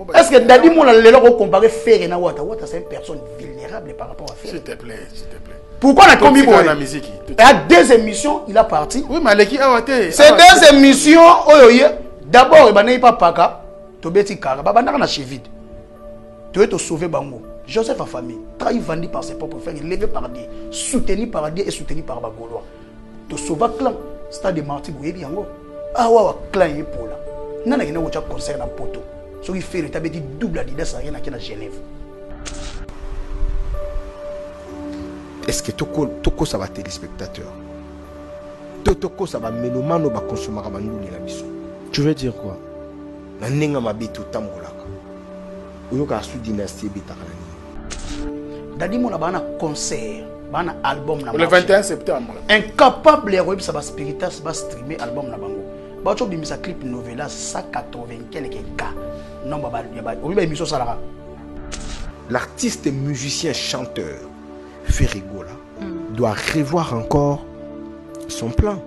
Est-ce que Dadi Mouna le comparer Fer et Wata? Wata c'est une personne vulnérable par rapport à Fer. S'il te plaît. Pourquoi on a commis la musique? Il y a 2 émissions, il a parti. Oui, mais Aleki Awate. Ces 2 émissions, d'abord, il n'y a pas Paka, Tobeti Kara, il y a Chevide. Tu veux te sauver Bango. Joseph a famille, trahi vendu par ses propres frères, levé par Dieu, soutenu par Dieu et soutenu par Bagolois. Te sauver clan, stade de Marty Bouyebi Yango. Ah ouais, clan est pour là. Nana qui n'a pas de concert dans le poteau. Ce qui fait le tabé dit double Adidas à rien à Genève. Est-ce que Toko ça va téléspectateur? Toko ça va mélomano va consommer à Bandouli la mission. Tu veux dire quoi? Na nenga mabitu tambolaka. Oyoka sous dynastie bitakana. Dadi Mouna bana concert, bana album na le 21 septembre. Incapable de web ça va spiritas va streamer album na bango. Ba cho bimisa clip novelas 180 quelques cas. Non baba obi ba émission salara. L'artiste musicien chanteur Ferrigola doit revoir encore son plan.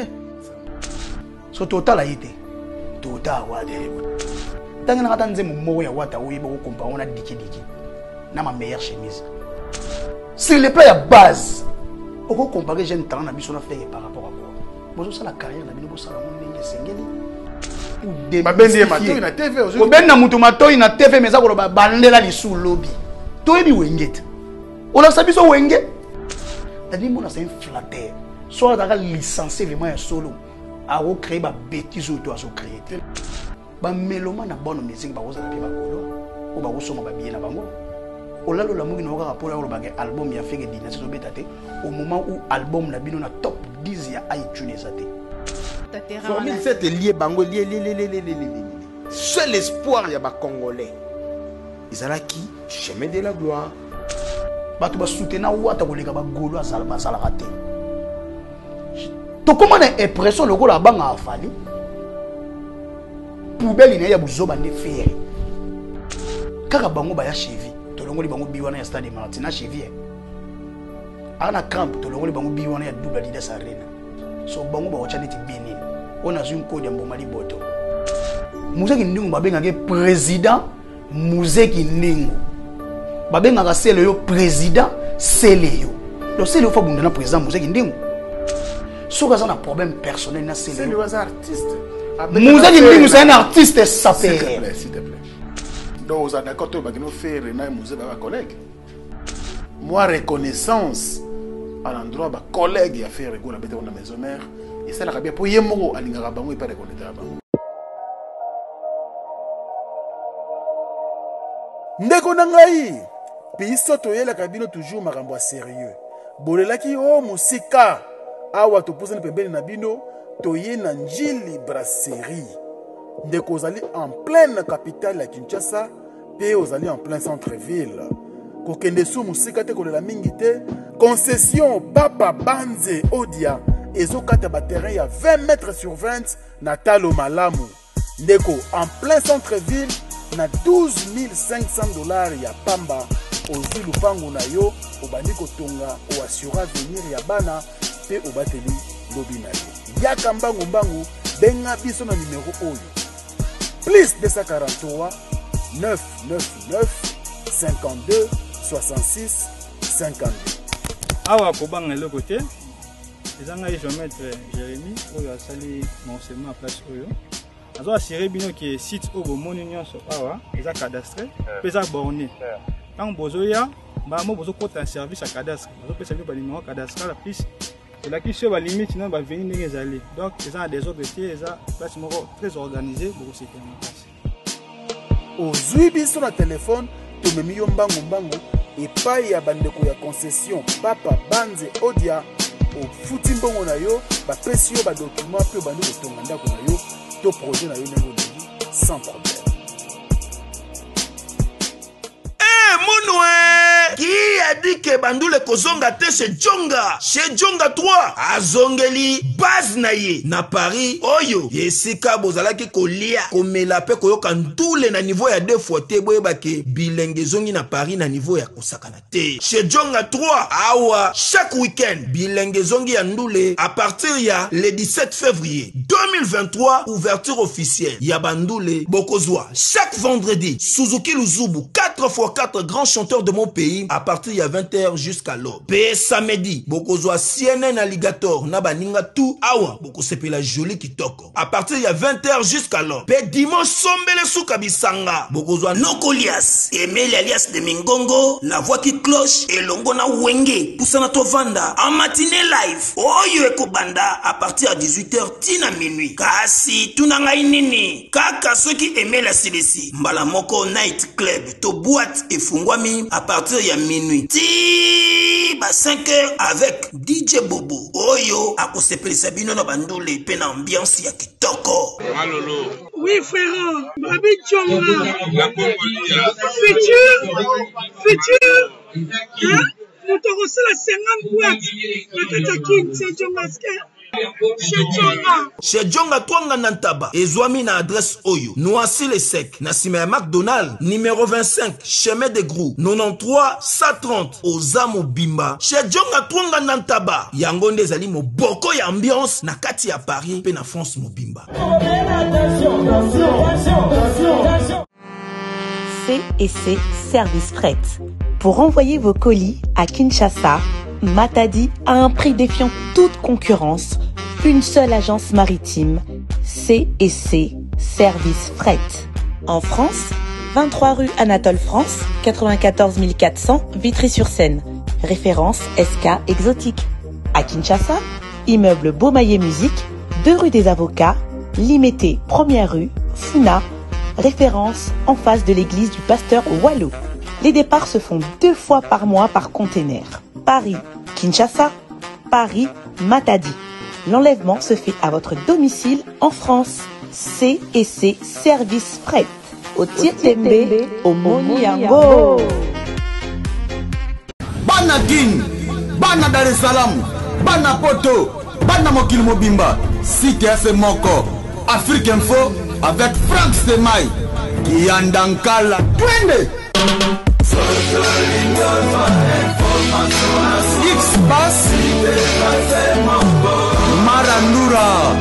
So total a été. Total wa de. Tant na katanze mo ya wata oyi ba ko comparer on a diki na ma meilleure chemise. S'il le plaît à base, on peut comparer jeune talent à Bissona fait par rapport à quoi. Bonjour, ça la carrière, la bino ça la monde sengeli. Ba benzi mato na TV aujourd'hui. Ko benna mutu mato na TV mais ça ko ba bandela li sous lobby. To ebi wengete. On a sabiso wenge. Dadi mona c'est un flatteur. Soit dans licencié vraiment un solo. A recréer ba bêtise ou toi so créer. Ba mélomane na bonne musique ba oza na pe ba kolo. O ba osoma ba bien na bango. La rapport album ya fait dynastie betate au moment où album la bino na top 10 ya iTunes até. Formule 7 est lié bango lié. Seul espoir ya ba congolais. Izalaki chemin de la gloire. Ba tu ba soutenir wata ko leka ba golo asala basala raté. To comment une impression le golo banga afali. Poubelle ina ya buzoba ne faire. Kaka bango ba ya chevi. Tolongoli bango biwana ya stade Martina Chevier. Ana camp tolongoli bango biwana ya double Adidas Arena. So bango ba wachaneti Benin. On a une code ya Mbomali Boto. Muzeki Ndingu babenga ke président Muzeki Ndingu. Babenga ka sele yo président sele yo. Donc sele yo fa bundana président Muzeki Ndingu. So ka na problème personnel na sele. C'est le artiste. Muzeki Ndingu c'est un artiste sapé. S'il te plaît. Donc, vous êtes d'accord que vous faire un collègue. Moi, reconnaissance à l'endroit de collègue qui a fait rigoler dans la maison mère. Et ça, la bien pour y moro à l'ingarabango et pas reconnaître. Ndeko nangai, piso toyela kabino toujours makambo sérieux. Bolelaki o musika awa to poser pembeni na bino toye na njili brasserie. Ndeko ozali en pleine capitale ya Kinshasa, pe ozali en plein centre-ville. Kokende sou musika te kolela mingi te, concession Papa Banze Odia ezokata ba terrain ya 20 mètres sur 20 na Talo Malamu. Ndeko en plein centre-ville na $12,500 ya pamba ozwi lupango na yo obandi kotonga o assura venir ya bana pe obateli lobi na yo. Yaka mbangu benga biso na numéro oyo plus 243 999 52 66 52. Awa kobanga le côté ezanga géomètre Jérémy oyo asali mentionnement à place oyo azo assurer bino ki site oyo moni nyonso awa eza cadastre pesa borné tant bozoya ba mo bozo kota service à cadastre bozo pesa bino ba numéro cadastre la plus et la question va limite non va venir ndenge ezali donc eza des autres métiers eza place moko très organisé pour se tenir en place. Ozwi biso na téléphone tomemi yo mbangu epai ya bandeko ya concession Papa Banze Odia ofuti mbongo na yo bapesi yo badocument pe obandi kotonga ndako na yo to projet na yo ndenge olingi sans problème. Monoué, qui a dit dit que bandule kozonga te chez Djonga 3 azongeli base na ye na Paris oyo yesika bozalaki kolia komela pe koyoka ndule na niveau ya 2 fois te boyeba ke bilenge zongi na Paris na niveau ya kosakana te chez Djonga 3 awa chaque week-end bilenge zongi ya ndule à partir ya le 17 février 2023 ouverture officielle ya bandule bokozwa chaque vendredi Suzuki Luzubu 4x4 grands chanteurs de mon pays à partir ya 20h jusqu'à l'aube. Pe samedi bokozwa CNN Alligator na baninga tout awa bokosepela joli kitoko à partir ya 20h jusqu'à l'aube. Pe dimanche sombele suka bisanga bokozwa Nokolias Emile alias de Mingongo la voix qui cloche elongo na wenge pusana tovanda en matinée live oyo ekobanda à partir ya 18h tina minuit kasi tunanga inini kaka soki Emile silisi mbala moko night club to boîte efungwami à partir ya minuit ti ba 5h avec DJ Bobo oyo akosepelisa bino na bandule pe na ambiance ya kitoko. Malolo. Oui frère, Babi Djonga. La Congolia. Futur. Hein? Nous t'aurons la 50 boîtes. La Katakin, c'est Djonga. Chez Djonga Twanga Nantaba ezwami na adresse oyo Noisy le Sec na sima ya McDonald numéro 25 chemin de Grou 93 130 Ozamo Bimba chez Djonga Twanga Nantaba yango nde ezali moboko ya ambiance na kati ya Paris pe na France mobimba. C&C Service Fret. Pour envoyer vos colis à Kinshasa, Matadi a un prix défiant toute concurrence. Une seule agence maritime, C&C Service Fret. En France, 23 rue Anatole France, 94 400 Vitry-sur-Seine. Référence SK Exotique. À Kinshasa, immeuble Beaumaillé Musique, 2 rue des Avocats, Limité, 1er rue, Funa. Référence en face de l'église du pasteur Wallo. Les départs se font 2 fois par mois par container. Paris, Kinshasa, Paris, Matadi. L'enlèvement se fait à votre domicile en France. C&C Service Fret. Au Tietembe, au Moniango. Bana Guine, Bana Dar es Salaam, Bana Poto, Bana Mokil Mobimba, CTF Moko, Afrique Info avec Frank Stemai, Yandankala, Twende. X-Bass Marandura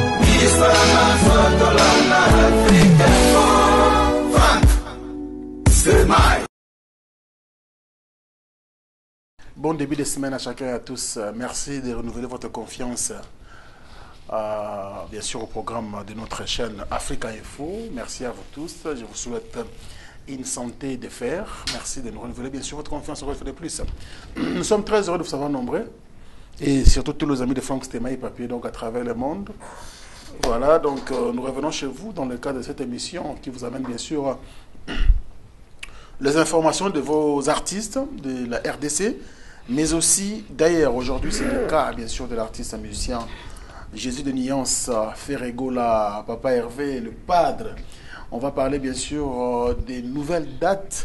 Bon début de semaine à chacun et à tous. Merci de renouveler votre confiance bien sûr au programme de notre chaîne Africa Info. Merci à vous tous. Je vous souhaite une santé de fer. Merci de nous renouveler bien sûr votre confiance encore une fois de plus. Nous sommes très heureux de vous savoir nombreux et surtout tous les amis de Frank Stemai Papier donc à travers le monde. Voilà, donc nous revenons chez vous dans le cadre de cette émission qui vous amène bien sûr les informations de vos artistes de la RDC, mais aussi d'ailleurs aujourd'hui c'est le cas bien sûr de l'artiste musicien Jésus de Nuance, Ferregola, Papa Hervé, le Padre. On va parler bien sûr des nouvelles dates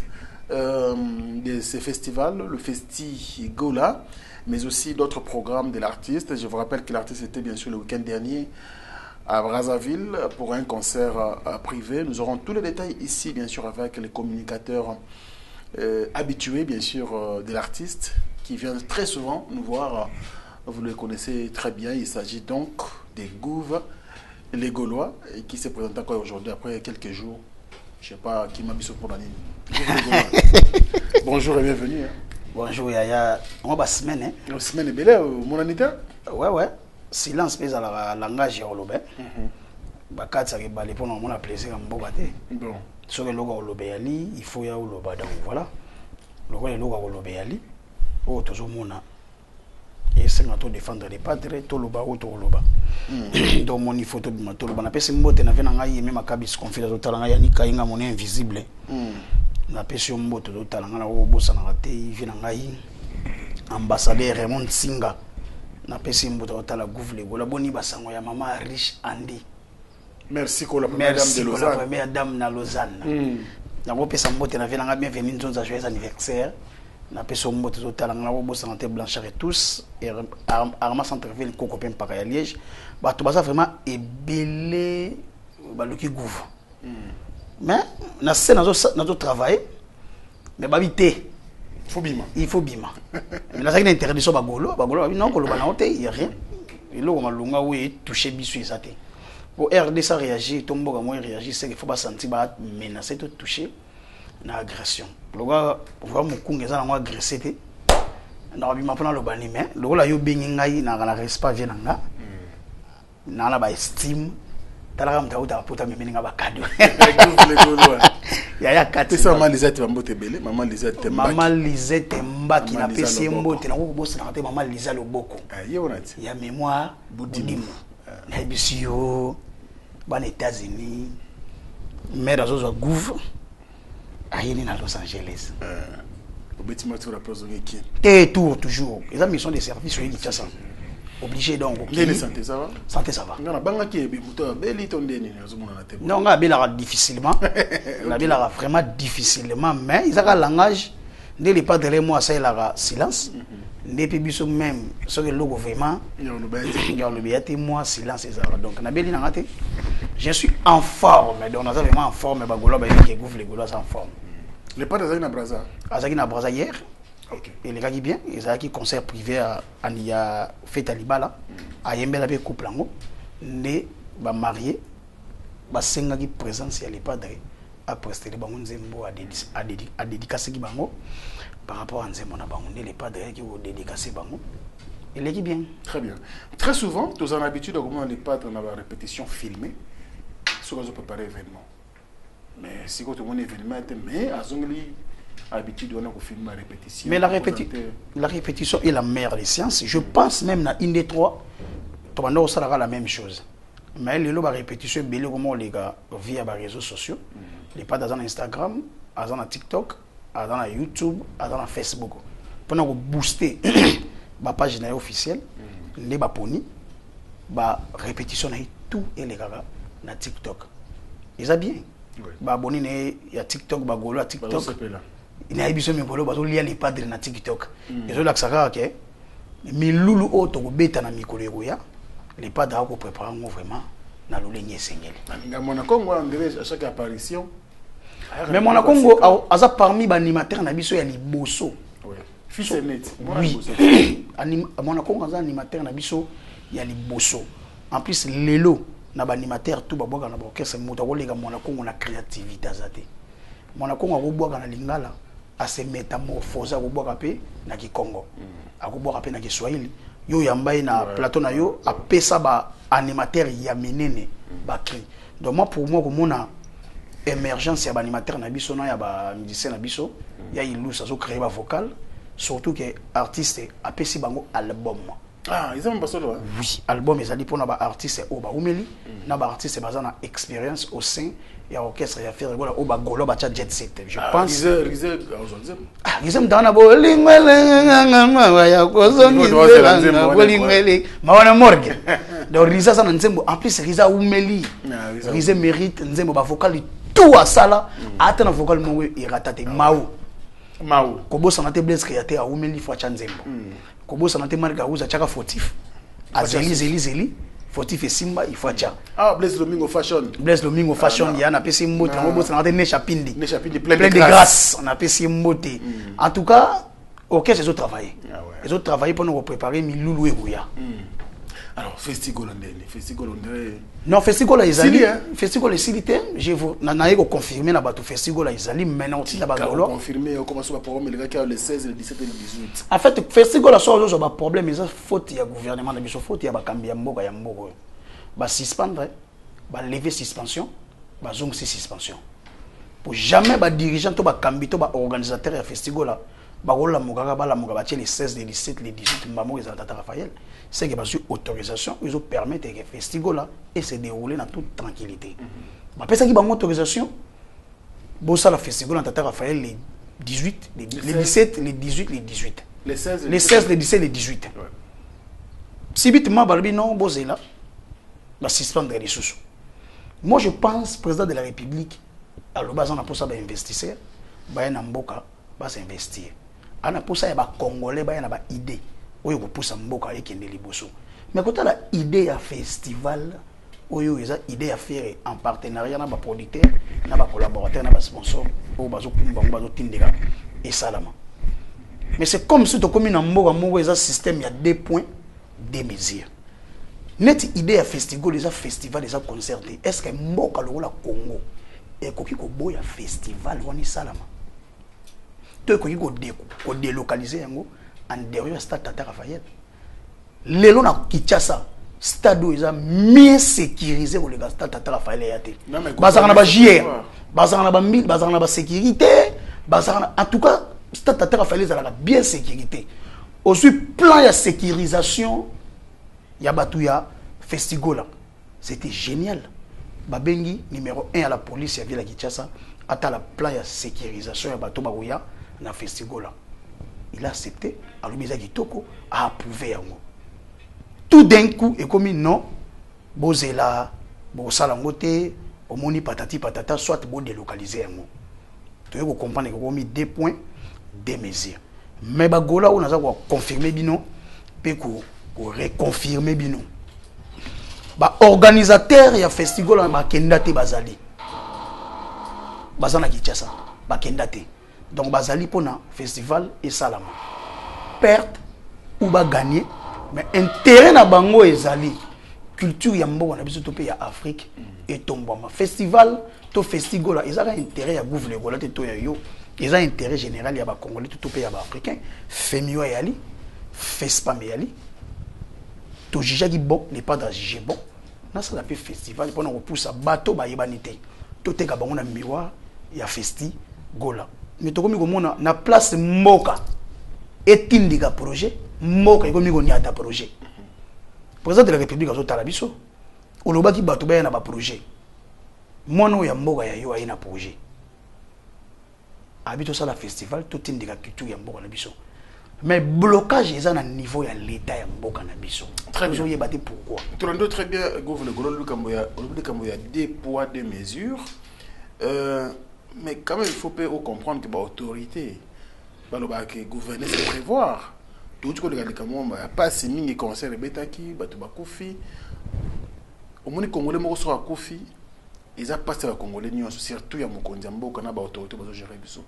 de ces festivals, le Festi Gola, mais aussi d'autres programmes de l'artiste. Je vous rappelle que l'artiste était bien sûr le week-end dernier à Brazzaville pour un concert privé. Nous aurons tous les détails ici bien sûr avec les communicateurs habitués bien sûr de l'artiste qui viennent très souvent nous voir. Vous le connaissez très bien, il s'agit donc des Gouves, les Gaulois, et qui se présentent encore aujourd'hui après quelques jours. Je ne sais pas qui m'a mis sur pour la ligne. Bonjour et bienvenue. Hein. Bonjour Yaya. On va semaine. Hein. La semaine est belle, mon anita. Ouais. Silence pèse à la langage holobé. Bakat ça qui balé pour nous, on a plaisir à m'bobater. Bon. Sur le logo holobé ali, il faut y aller holoba donc voilà. Le logo holobé ali. Oh toujours mona. Et c'est à défendre les padres, tout le bas, tout le bas. Donc, mon photo de ma tout le bas. N'a mbote na vena ngai même akabis confidence au talanga ya nika inga mon invisible. Na pesi mbote do talanga na obosa na te vena ngai ambassadeur Raymond Singa. Na pesi mbote au tala gouvle gola boni basango ya mama riche Andy. Merci pour la première dame de Lausanne. Première dame na Lausanne. Na bo pesa mbote na vena ngai bienvenue nzonza joyeux anniversaire. na peso mbote zo talanga bo santé Blanchard et tous et Arma centre-ville Cocopin par à Liège ba to basa vraiment ebelé ba loki gouv mais na scène nazo travailler mais ba bité il faut bima mais la une interdiction bagolo non ko lo bana hote il y a rien il lo malunga oui toucher bisu ezate pour RD ça réagit tombo ga moi réagit c'est qu'il faut pas sentir ba menacer de toucher na agression le gars voir mon kunga za na moi agresser té na bima pona lo bani mais le la yo bengi ngai na na respect vient nga na ba estime tala mta uta pota mimi nga ba cadeau ya kati ça maman Lisette Mbote belé maman Lisette Mbaki na pesi mbote na ko bossa na te maman Lisa Loboko ya mémoire boudimu na bisio ban États-Unis mais dans autres gouv ayeni na Los Angeles au bâtiment sur la place de qui et toujours les mission de service sur Kinshasa obligé donc santé ça va ngana banga ki bi muto beli tondeni nazomona na te non nga bela difficilement na bela vraiment difficilement mais ils ont un langage ne les pas derrière moi ça la silence depuis biso même ce que le gouvernement il y a le biati moi silence ça donc na beli na te je suis en forme donc on est vraiment en forme bagolo ba qui gouvre les gaulois en forme les pas de na Braza azaki na Braza hier. Okay. Et les gars qui bien, ils ont qui concert privé à Ania fait à Libala, à Yembela be couple ango, ne ba marié, ba senga qui présence ya les padres à prester les bango nzembo à dédicacer qui bango par rapport à nzembo na bango les padres qui ont dédicacé bango. Et les qui bien. Très bien. Très souvent, tous en habitude de comment les padres na ba répétition filmée sur les préparer événement. Mais si quand on événement mais à zongli habitude on a filmer répétition. Mais la répétition est la meilleure des sciences. Je pense même dans une des trois, on sera la même chose. Mais les la répétition, belé comment les gars via les réseaux sociaux, les pas dans Instagram, dans TikTok, dans YouTube, dans Facebook. Pendant que booster ma page officielle, les baponi, ba répétition tout et les gars dans TikTok. Ils a bien. Ba abonné il y a TikTok, ba golo à TikTok. Il y a des gens qui ont les padres na TikTok. Ils ont l'accès que milulu auto beta na mikolo ya les padres ko préparer vraiment na lolenye sengeli. Nga mona Congo à chaque apparition. Mais mona Congo aza parmi ba animateur na biso ya liboso. Oui. Fils net. Oui. Mona Congo aza animateur na biso ya liboso. En plus lelo na ba animateur tout ba boka na ba orchestre moto ko lega mona Congo na créativité azate. Mona Congo ko boka na lingala à se métamorphose à Boboka pe na ki Congo à Boboka pe na ki Swahili yo yambaye na plateau na yo a pesa ba animateur ya menene ba cri donc moi pour moi comme on a émergence ya ba animateur na biso na ya ba musicien na biso ya ilusa so créer ba vocal surtout que artiste a pesi bango album ils ont pas ça oui album ezali pour na ba artiste o ba umeli na ba artiste bazana expérience au sein il y a orchestre ya faire voilà au bagolo ba jet set je pense Rizem dana bo lingwele ya kozongizela bolingwele mawana morgue donc Riza ça nzembo en plus Riza umeli Riza mérite nzembo ba vocal tout à sala atana vocal mo iratate mau ko bossa na te Blaise créateur a umeli fo cha nzembo ko bossa na te Marga uza chaka fautif azeli Fortif et Simba, il faut dire. Ah, Blaise Domingo Fashion. Blaise Domingo Fashion, il y a un apéci mbote. On a des chapindi. Des chapindi plein de grâce. On a apéci mbote. En tout cas, ok, ils ont travaillé. Ils ont travaillé pour nous préparer Miloulou et Gouya. Alors, Festival André. Non, Festival Izali. Festival Izali, je vous n'ai pas confirmé la bateau Festival Izali, maintenant aussi la bateau. Confirmé, on commence à parler, mais les gars, le 16, le 17 et le 18. En fait, Festival a sorti un problème, mais ça faute il y a gouvernement, il y a faute il y a Bakambi Mboga Yambogo. Bah suspendre, bah lever suspension, bah zoom suspension. Pour jamais bah dirigeant to bah Kambi to bah organisateur de festival là, bah la Mogaga bah la Mogaga les 16, les 17, les 18, maman ils ont Tata Raphaël. C'est que parce que autorisation, ils ont permis que le festival là et se dérouler dans toute tranquillité. Bah parce qu'ils ont autorisation, bon ça le festival en Tata Raphaël les 18, les 17, les 18, les 18. Les 16, les 17, les 18. Si vite ma barbi non bosé là, bah suspendre les sous. Moi je pense président de la République à l'obazan pour ça bah investisseur, bah un amboka bah s'investir. ana posa ya ba congolais ba na ba idée oyo ko posa mboka ekende liboso mais quand la idée ya festival oyo eza idée à faire en partenariat na ba producteur na ba collaborateur na ba sponsor o bazo kumba bazo tindeka et salama mais c'est comme si to comme na mboka moko eza système ya 2 points 2 mesures net idée à festival eza festival eza concerté est-ce que mboka lokola Congo et koki ko boya festival wani salama to koki ko délocaliser yango en derrière stade Tata Raphaël lelo na Kinshasa stade où ils ont mieux sécurisé pour les gars stade Tata Raphaël yate bazana ba JR bazana ba mille bazana ba sécurité bazana en tout cas stade Tata Raphaël ils ont bien sécurité aussi plan de sécurisation ya batuya festival c'était génial babengi numéro 1 à la police ya ville ya Kinshasa ata la plan de sécurisation ya batu baroya na festival il a accepté alobisa kitoko a approuvé yango tout d'un coup et comme non bozela bosalangote omoni patati patata soit bo délocaliser yango tu veux comprendre que comme 2 points 2 mesures mais bagola on a ça confirmer bino pe ko reconfirmer bino ba organisateur ya festival ba kendate bazali bazana Kinshasa ba kendate donc bazali pona festival et salama perte ou ba gagner mais intérêt na bango ezali culture ya mboka na biso to pe ya Afrique et tombama festival to festival ezaka intérêt ya gouvernement gola te to ya yo eza intérêt général ya ba congolais to pe ya ba africain femio yali fespa yali to jija ki bon n'est pas dans juger bon na ça la pe festival pour on pousse bateau ba yebanité to te ka bango na miroir ya festi gola mais to komi ko mona na place mboka etindika projet mboka ikomi ko niata projet président de la république azo tala biso olobaki bato ba na ba projet mono ya mboka ya yo ayina projet habito ça la festival to tindika culture ya mboka na biso mais blocage eza na niveau ya l'état ya mboka na biso très bien yebate pourquoi tu très bien gouvernement Kamboya 2 poids 2 mesures mais quand même il faut pas comprendre que l'autorité que gouverner c'est prévoir tout ce que les gars pas si mingi concert betaki batu bakufi au moins congolais mo so akufi ils a passé à congolais nyons surtout ya mokonzi mboka na ba autorité bazo gérer biso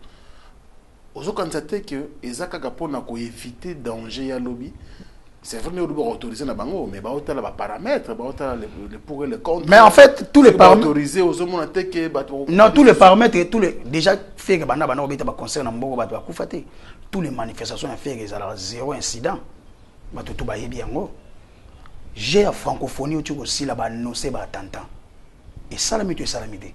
ozo constater que ezaka pona ko éviter danger ya lobby c'est vrai que nous autoriser na bango mais ba hôtel ba paramètres ba hôtel les pour et les contre mais en fait tous les paramètres autorisés aux hommes que non tous les paramètres et tous les déjà fait que bana obeta ba concert na mboko ba kufate tous les manifestations à faire ils ont zéro incident ba tout ba yebi yango j'ai à francophonie où tu aussi là ba annoncer ba attentat et salamité salamité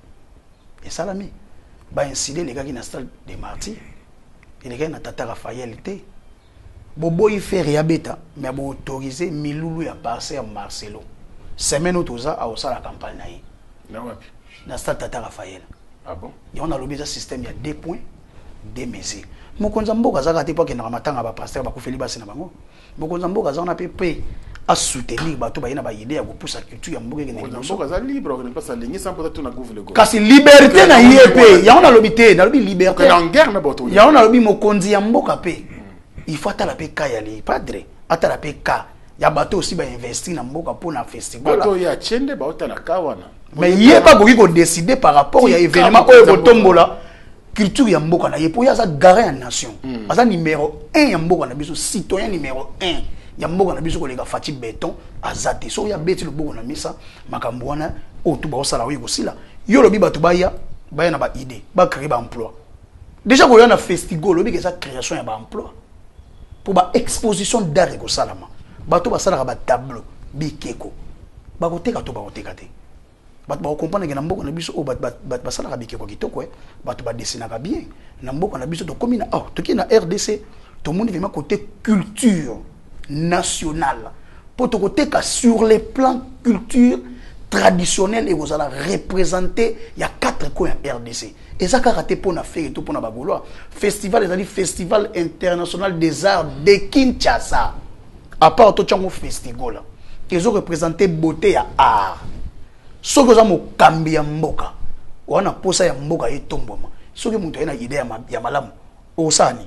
et salami ba incident les gars qui na stade des martyrs et les gars na Tata Raphaël té bobo y fait riabeta mais bo autoriser milulu ya passer à Marcelo semaine où tout ça a aussi la campagne naïe na wapi na stade Tata Raphaël ah bon et on a lobby système il y a 2 points 2 mesures mokonza mboka zaka te poke na matanga ba pasteur ba kufeli basi na bango mokonza mboka zana pe à soutenir bato ba ina ba idée ya ko pousser culture ya mboka ngene mboka za libre on ne pas ça ligne sans peut-être na gouvernement kasi liberté na yep ya on a lobby te na lobby liberté en guerre na bato ya on a lobby mokonzi ya mboka pe il faut atala pe ka ya li padre atala pe ka ya bato aussi ba investir na mboka pour na festival bato ya chende ba otala kawana mais yé pas boki ko décider par rapport ya événement ko tombola culture ya mboka na ye po ya za garant en nation asa numéro 1 ya mboka na biso citoyen numéro 1 ya mboka na biso ko lega Fati Béton azate so ya beti lo boko na misa makambo wana o tu ba osala oyo kosila yo lobi bato baya na ba idée ba créer ba emploi déjà ko ya na festival lobi que ça création ya ba emploi pour ba exposition d'art ko salama bato ba sala ba tableau bikeko ba ko teka to ba ko teka te bato ba comprendre que na mboka na biso o bat basala bikeko kitoko bato ba dessiner ka bien na mboka na biso to komina to ki na RDC to monde vraiment côté culture nationale pour te côté sur les plans culture traditionnelle et vous allez représenter il y a 4 coins en RDC et ça a raté pour na faire et tout pour na bagoloa festival les festival international des arts de Kinshasa à part tout chango festival ils ont représenté beauté à art ce que mo kambi ya mboka wana posa ya mboka etomboma soki muntu ena idée ya malamu osani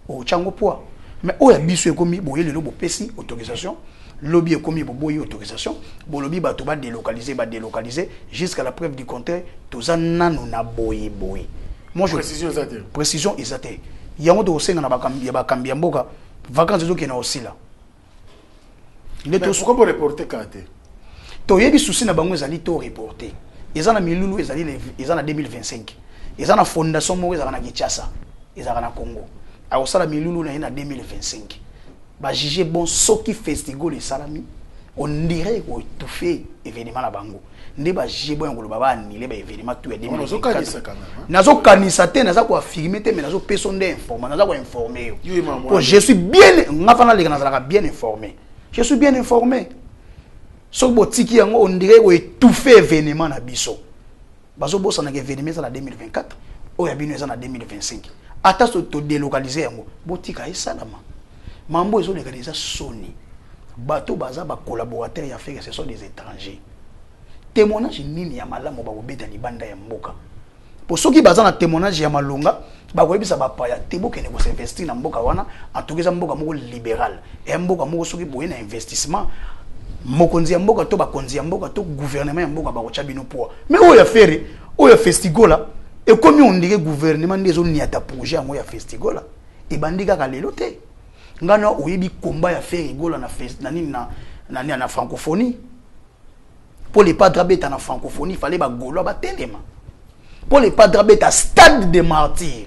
au chango poids mais oya biso ekomi boye lelo bopesi autorisation lobby ekomi boboyi autorisation bo lobby bato ba délocaliser jusqu'à la preuve du contraire toza nanu na boye boye moi je précision exacte yango to senga na bakambi ya mboka vacances ezo kena aussi là mais pourquoi pour reporter kate to yebi souci na bango ezali to reporter ezana milulu ezana 2025 ezana fondation moko ezana na Kinshasa ezana na Congo a osala milulu na 2025 ba juger bon soki festival salami on dirait ko étouffer événement na bango nde ba juger bon ngolo baba annulé ba événement tout ya 2024 nazo kanisa te naza ko affirmer te mais nazo personne d'informer naza ko informer yo je suis bien ngafana le kana bien informé je suis bien informé so botiki yango on dirait ko étouffer événement na biso bazo bossa na événement ça na 2024 oya bino ça na 2025 ata so to délocaliser yango botika esalama mambo ezo légaliser soni bato baza ba collaborateurs ya faire ce sont des étrangers témoignage nini ya malamu ba kobeta libanda ya mboka pour ceux qui baza na témoignage ya malonga ba koyebisa ba paya tebo kene ko investir na mboka wana atokeza mboka moko libéral et mboka moko soki boye na investissement mokonzi ya mboka to bakonzi ya mboka to gouvernement ya mboka ba kocha bino poa mais oya faire oya festigola et comme on dirait gouvernement ndezo niata projet yango ya festigola e bandika ka lelo te ngana oyebi combat ya faire gola na nani na francophonie pour les padres beta na francophonie fallait ba golo ba telema pour les padres beta stade de martyrs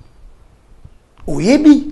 oyebi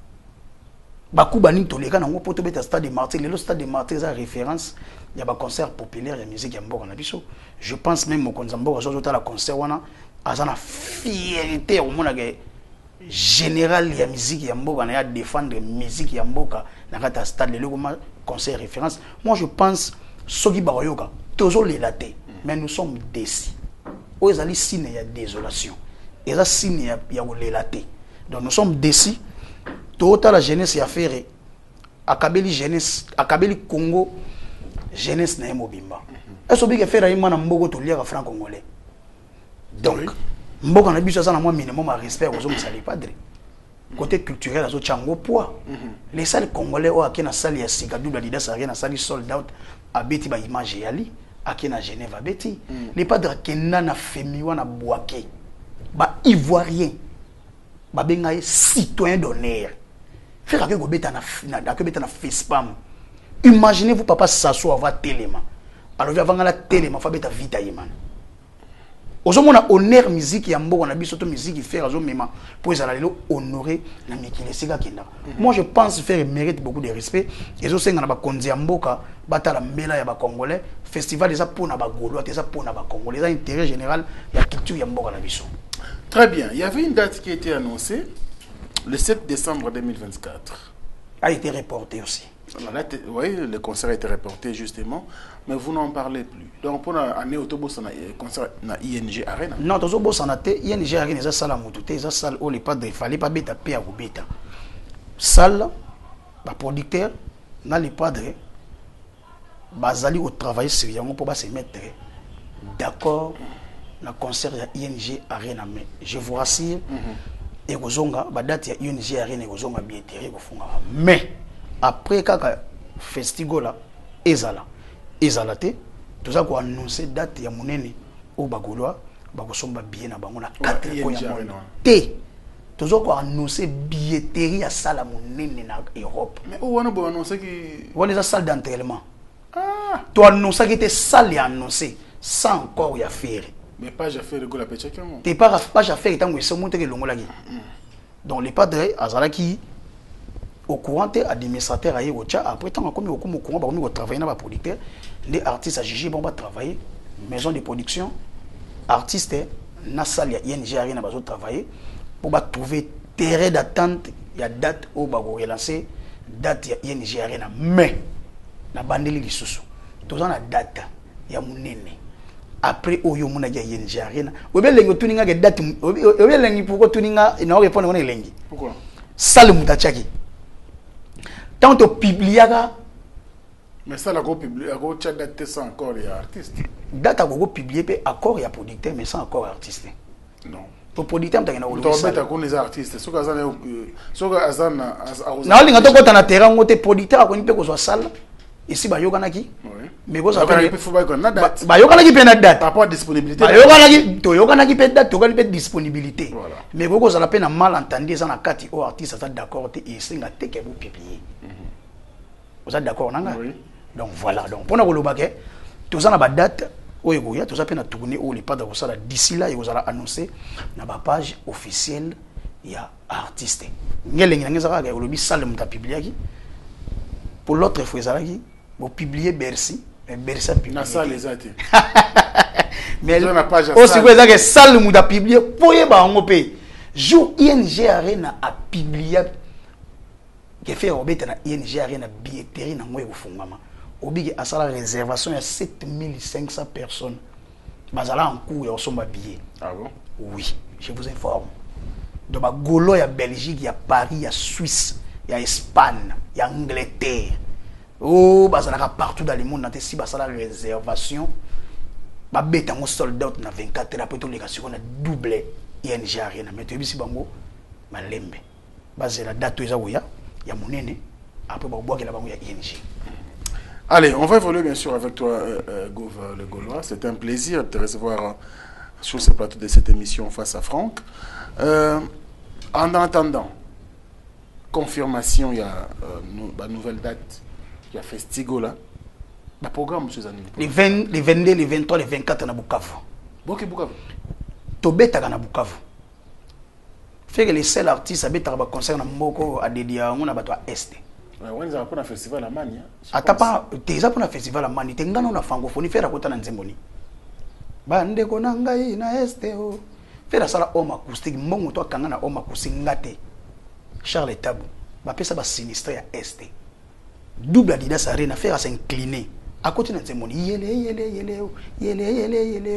bakuba ni toleka na ngo poto beta stade de martyrs le stade de martyrs a référence ya ba concert populaire ya musique ya mboka na biso je pense même mokonza mboka zo la concert wana azana fierté au mona ke général ya musique ya mboka na ya défendre musique ya mboka na kata stade le comme concert référence moi je pense soki bayoka toujours les laté mais nous sommes déçus o ezali signe ya désolation eza signe ya les laté donc nous sommes déçus toute la jeunesse ya faire akabeli jeunesse akabeli Congo jeunesse na mobimba est-ce que faire ay mana mboko to liaka franc congolais donc mboka na biso sana moi minimum à respect aux hommes sali padre côté culturel azo chango poids les salles congolais o akena salle ya sika double Adidas arena salle sold out abeti ba image yali akena Genève abeti les padres kena na femi wana boake ba ivoirien ba benga citoyen d'honneur faire que go beta na FacePam imaginez-vous papa s'assoit avoir téléma alors avant la téléma fa beta vita yman ozomona honneur musique ya mboka na biso to musique faire azo mema pour ezala lelo honorer na mikile sika kenda moi je pense faire mérite beaucoup de respect ezo senga na ba konzi ya mboka batala mbela ya ba congolais festival eza pona ba gaulois eza pona ba congolais eza intérêt général ya culture ya mboka na biso. Très bien, il y avait une date qui a été annoncée le 7 décembre 2024 a été reporté aussi. Oui, le concert a été reporté justement, mais vous n'en parlez plus. Donc pour l'année autobus, on a concert na ING Arena. Non, autobus on a été ING Arena, ça salle à moutouté, ça salle où les pas de fallait pas bêta payer ou bêta. Salle, bah producteur, dans les padres, basali au travail sérieux pour pas se mettre d'accord na concert ya ING Arena, mais je vous rassure, et kozonga ba date ya ING Arena kozonga billetterie kofunga, mais après kaka festival ezala te toza ko annoncer date ya munene o bagolwa bakosomba billet na bango na 4 points ya monde te toza ko annoncer billetterie ya sala munene na Europe mais o wana bo annoncer ki wana salle d'entraînement to annoncer ki te salle ya annoncer sans encore ya faire mais pas ja faire go la petite comme te pas ja faire tango se monter ke longola ki donc les padres azalaki au courant administrateur aye ocha après tant comme au courant ba on travailler na ba producteur les artistes à juger bon ba travailler maison de production artistes na salle ya ING Arena ba travailler pour ba trouver terrain d'attente ya date au ba relancer date ya ING Arena mais na bandeli lisusu toza na date ya munene après oyo muna ya ING Arena obelengi tuninga ke date obelengi pourquoi tuninga na répondre on elengi pourquoi salle mutachaki tant au publiaga mais ça la go publier a go date sans encore les artistes date a go publier pe accord ya producteur mais sans accord artiste non producteur mtaki na to beta ko les artistes soka azana na linga to kota na terrain ngote producteur akoni pe ko zo sala ici ba yokanaki mais ko ça ba yokanaki pe na date par rapport à disponibilité ba yokanaki to yokanaki pe date to yokanaki pe disponibilité mais ko ça la peine malentendu ça na kati o artiste ça d'accord te et singa te ke vous publier vous êtes d'accord nanga donc voilà donc pour na ko lobake to ça na ba date oyo goya to ça pe na tourner o les pas de ça d'ici là et vous allez annoncer na ba page officielle ya artiste ngelengi ngeza ka ko lobi salle muta publier pour l'autre fois ezalaki vous publiez Bercy mais Bercy a publié na ça les athées mais aussi vous avez salle muta publier poye ba ngope jour ING Arena a publié que fait obeta na ING Arena billetterie na ngoye kufungama obigi asala réservation ya 7500 personnes bazala en cours ya somba billet. Ah bon? Oui, je vous informe. Donc ba golo ya Belgique, ya Paris, ya Suisse, ya Espagne, ya Angleterre. Oh, bazala partout dans le monde na si basala réservation. Ba beta ngo sold out na 24 heures après tout les cas sur na double ING Arena. Mais tu bisi bango malembe. Bazela date eza oya ya monene après ba bois que la bango ya ING. Allez, on va évoluer bien sûr avec toi, Gouv le Gaulois. C'est un plaisir de te recevoir sur ce plateau de cette émission face à Franck. En attendant, confirmation, il y a une nouvelle date, il y a Festigo là. Le programme, M. Zanin. Les 22, les 23, les 24 na Bukavu. Boké Bukavu. Tobeta na Bukavu. Fait que les seuls artistes habitent à concert na Mboko à Dédia, on a battu à Est. Ouais, on a un festival à Mani. Atapa, déjà pour un festival à Mani, t'es ngana na francophonie, faire à côté na Nzemboni. Bande konanga na Est o. Faire la salle homme acoustique, mbongo to kanga na homme acoustique ngate. Charles Tabou, ba pesa ba sinistré à Est. Double Adidas Arena, faire à s'incliner. À côté na Nzemboni, yele.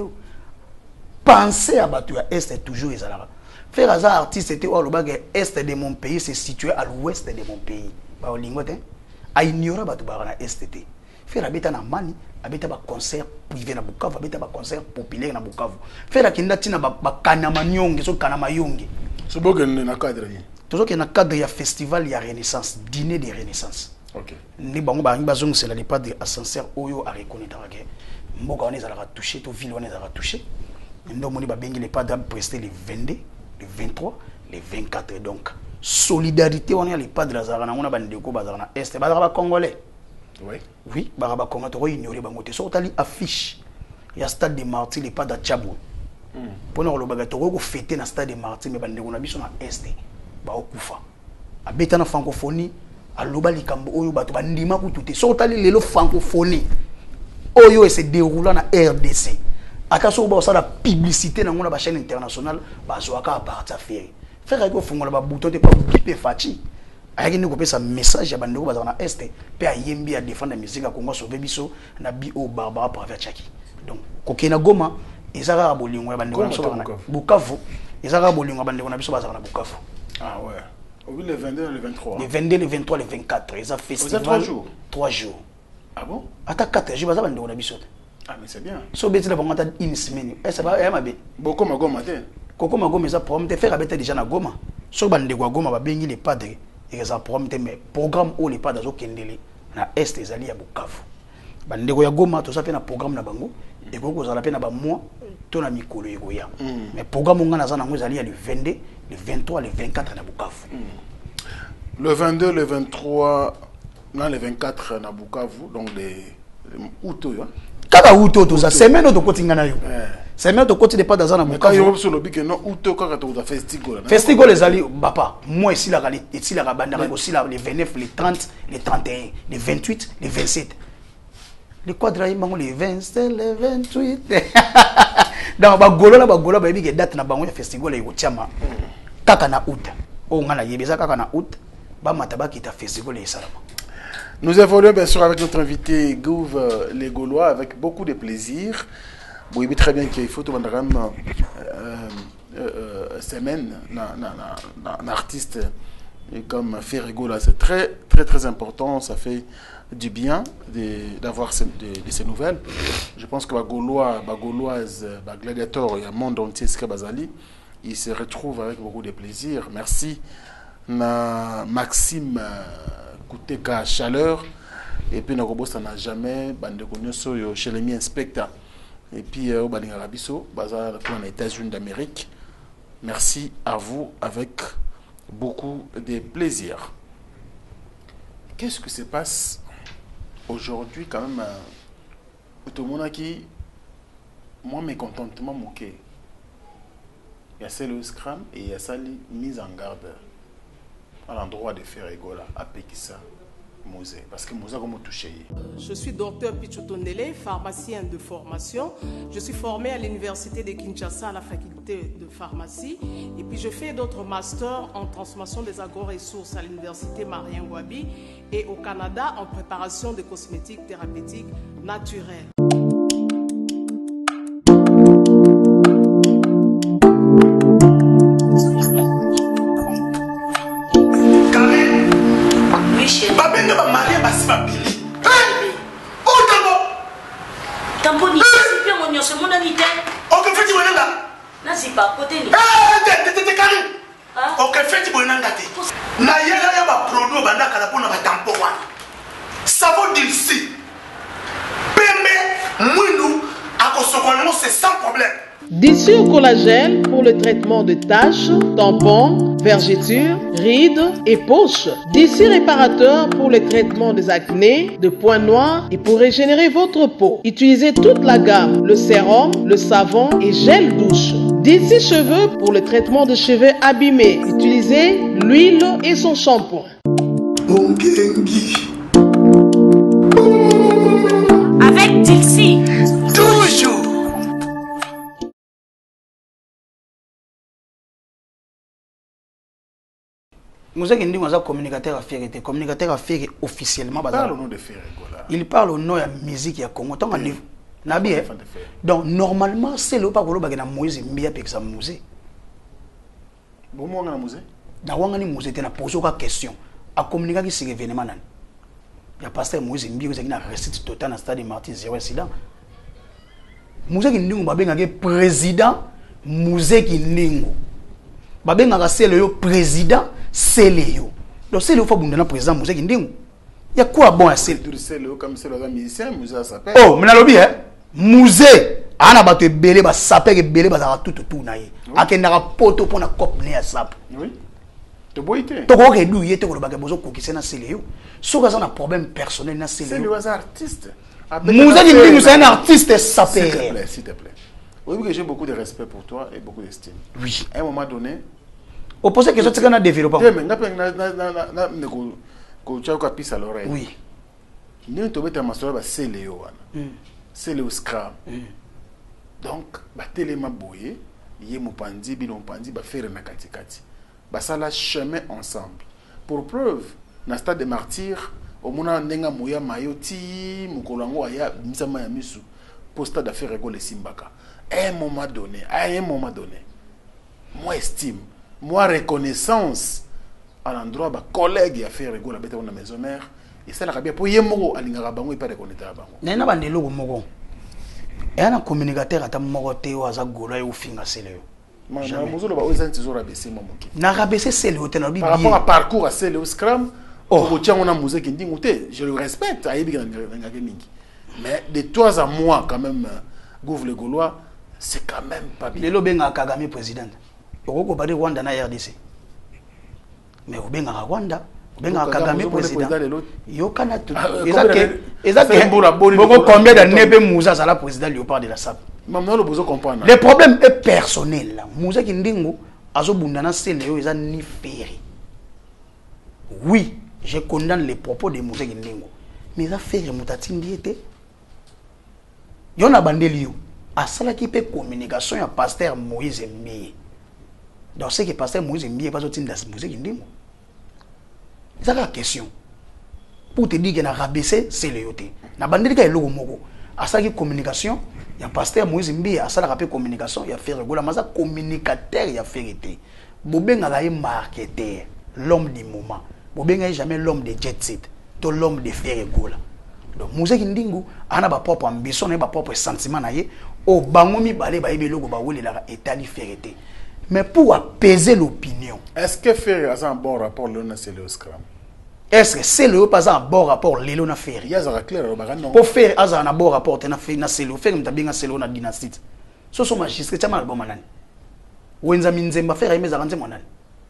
Pensez à battu à Est toujours les alara. Faire à ça artiste était au lobage Est de mon pays, c'est situé à l'ouest de mon pays. Ba olingote a ignorer ba to ba na STT faire abeta na Mani abeta ba concert privé na Bukavu abeta ba concert populaire na Bukavu faire kinda tina ba kana manyonge so kana mayonge so bogen na cadre ni toujours que na cadre ya festival ya Renaissance dîner de Renaissance. OK ni bango ba ngibazong c'est les pas de ascenseur oyo a reconnaître que mboka on ezala toucher to ville on ezala toucher ndo moni ba bengi les pas de prester les 22 les 23 les 24 donc solidarité on a les pas de la Zara on a bandeko bazana est bazara congolais oui bazara congolais to ignorer bangote so tali affiche ya stade de Martyrs les pas de Tchabou pour nous le bagato ko fêter na stade de Martyrs mais bandeko na biso na est ba okufa abeta na francophonie aloba likambo oyo bato bandima ku tuté so tali lelo francophonie oyo et se déroulant na RDC akaso ba osala publicité na ngona ba chaîne internationale ba zo aka partir faire faire que fongola ba bouton te pas biper fachi ayaki ni ko pesa message ya bandeko bazana est pe ayembi ya défendre la musique à Congo sauver biso na bio Barbara Praviachaki donc kokena Goma ezaka bolingo ya bandeko na Bukavu ezaka bolingo ya bandeko na biso bazana Bukavu. Ah ouais. Au le 22 le 23. Les 22 les 23 les 24 ils a festival 3 jours. Ah bon? Ata 4 jours bazana bandeko na biso. Ah mais c'est bien. So beti la bangata une semaine. Ça va ya mabe. Boko magoma te. Koko magoma za problème te faire abeta déjà na Goma. So bandeko Goma ba bengi les padres et ça problème te mais programme ou les padres zo kendele na est ezali ya Bukavu. Bandeko ya Goma to ça pe na programme na bango et koko za la pe na ba mois to na mikolo ego ya. Mais programme ngana za na ngo ezali ya le 22, le 23, le 24 na Bukavu. Le 22, le 23, non le 24 na Bukavu donc les août hein. Kaka uto to za semaine to kotinga na yo. Semaine to koti de pas dans na Bukavu. Quand yo sur le bic non uto kaka to za festival. Festival les ali bapa moi ici la ici la banda aussi là les 29, les 30, les 31, les 28, les 27. Les quadra bango les 27, les 28. Dans ba golo ba yebi ke date na bango ya festival ya kotiama. Kaka na août. O ngana yebeza kaka na août ba mataba kita festival ya salama. Nous évoluons bien sûr avec notre invité Gouv les Gaulois avec beaucoup de plaisir. Vous voyez très bien qu'il faut tout le monde semaine un artiste comme Ferrigo là c'est très important, ça fait du bien d'avoir de ces nouvelles. Je pense que Gauloise, Gladiator, il y a un monde entier ce que Bazali il se retrouve avec beaucoup de plaisir. Merci na Maxime Kouteka Chaleur. Et puis, ça n'a jamais chez les inspecteurs. Et puis, au Balingarabiso, aux États-Unis d'Amérique. Merci à vous avec beaucoup de plaisir. Qu'est-ce qui se passe aujourd'hui quand même? Tout le monde qui, moi, mécontentement moqué. Il y a celle au Scrum et il y a celle mise en garde à l'endroit de faire Egola, à Pékissa, Mosé. Parce que Mosé, comment toucher? Je suis docteur Pichotondele, pharmacien de formation. Je suis formé à l'université de Kinshasa à la faculté de pharmacie. Et puis je fais d'autres masters en transformation des agro-ressources à l'université Marien Ngouabi et au Canada en préparation de cosmétiques thérapeutiques naturelles. Dissure collagène pour le traitement de taches, tampons, vergetures, rides et poches. Dissure réparateur pour le traitement des acnés, de points noirs et pour régénérer votre peau. Utilisez toute la gamme, le sérum, le savon et gel douche. Dissure cheveux pour le traitement de cheveux abîmés. Utilisez l'huile et son shampoing. Avec Dixie. Toujours. Nous avons un communicateur à faire, communicateur à faire officiellement. Il parle au nom de Ferré. Il parle au nom de la musique à Congo. Donc, normalement, c'est le parole de Moïse Mbia avec sa musée. Bon, moi, on a musée. Dans le musée, tu as posé une question. À communiquer sur l'événement. Il y a pasteur Moïse Mbia qui a récité total dans le stade de Martin, 0 incident. Musée qui est président, musée qui est c'est le président, c'est Léo. Donc c'est le faut que président musée qui ndingu. Il y a quoi bon à c'est le comme c'est le musicien, musée s'appelle. Oh, mais lobby hein. Musée, ana ba te belé ba sapé que belé ba za tout naïe. Akenda poto pour na cop né à sap. Oui. De boité. To ko ke douye te ko ba ke bozo ko kisena c'est Léo. So ka ça un problème personnel na c'est Léo. C'est le artiste. Musée qui ndingu c'est un artiste sapé. S'il te plaît. Oui, que j'ai beaucoup de respect pour toi et beaucoup d'estime. Oui. À un moment donné, au posé que ça tu as développé. Oui. Nous tu bête masolo c'est Léo. C'est le scram. Donc, ba téléma boyé, yé mopandi bilon pandi ba faire na katikati. Ba ça la chemin ensemble. Pour preuve, na stade de martyrs, au mona ndenga moya mayoti mukolango aya misama ya misu. Posta d'affaires rigole simbaka. À un moment donné, moi estime, moi reconnaissance à l'endroit de collègues à faire rigoler à la maison mère et ça la bien pour yemoro à l'ingarabango et pas reconnaître à bango. N'a pas de logo mogo. Et un communicateur à ta moroté ou à zagola ou finga c'est moi mozo ba oza ntizo rabaisser moi moki. Na rabaisser c'est le hôtel par rapport à parcours à c'est le scrum. Oh, tiens on a musée qui dit je le respecte à yebi ngaka mingi. Mais de toi à moi quand même Gouv le Gaulois c'est quand même pas bien. Les lobenga Kagame président. Yoko bade Rwanda na RDC. Mais obenga Rwanda, obenga Kagame président. Yokana tout. Exactement. Beaucoup combien d'années pe Moussa sala président Léopard de la SAP. Maman le besoin comprendre. Le problème est personnel là. Moussa qui ndingo azobunda na Sénéo eza ni ferry. Oui, je condamne les propos de Moussa Kindingo. Mais ça fait remontatindi était. Yona bandelio. À cela qui peut communication à pasteur Moïse Mbie. Donc c'est que pasteur Moïse Mbie pas sorti dans ce musée Kindingo. C'est la question. Pour te dire qu'il a rabaissé c'est le yoté. Na bandeli ka logo moko. À cela qui communication, il y a pasteur Moïse Mbie à cela rappel communication, il y a fait rigola mais ça communicateur il y a vérité. Bobenga la marketeur, l'homme du moment. Bobenga jamais l'homme de jet set, to l'homme de faire rigola. Donc musée Kindingo ana ba propre ambition et ba propre sentiment na ye o bangomi balé ba yebe logo ba wele la état di vérité. Mais pour apaiser l'opinion. Est-ce que Ferry a un bon rapport le Célio Scram? Est-ce que c'est le pas un bon rapport Lélo na Ferry? Il y a un clair non. Pour faire un bon rapport na Ferry na Célio, Ferry m'a bien Célio na dynastie. So so magistrat chama album manani. Wenza minzemba Ferry imeza kanze manani.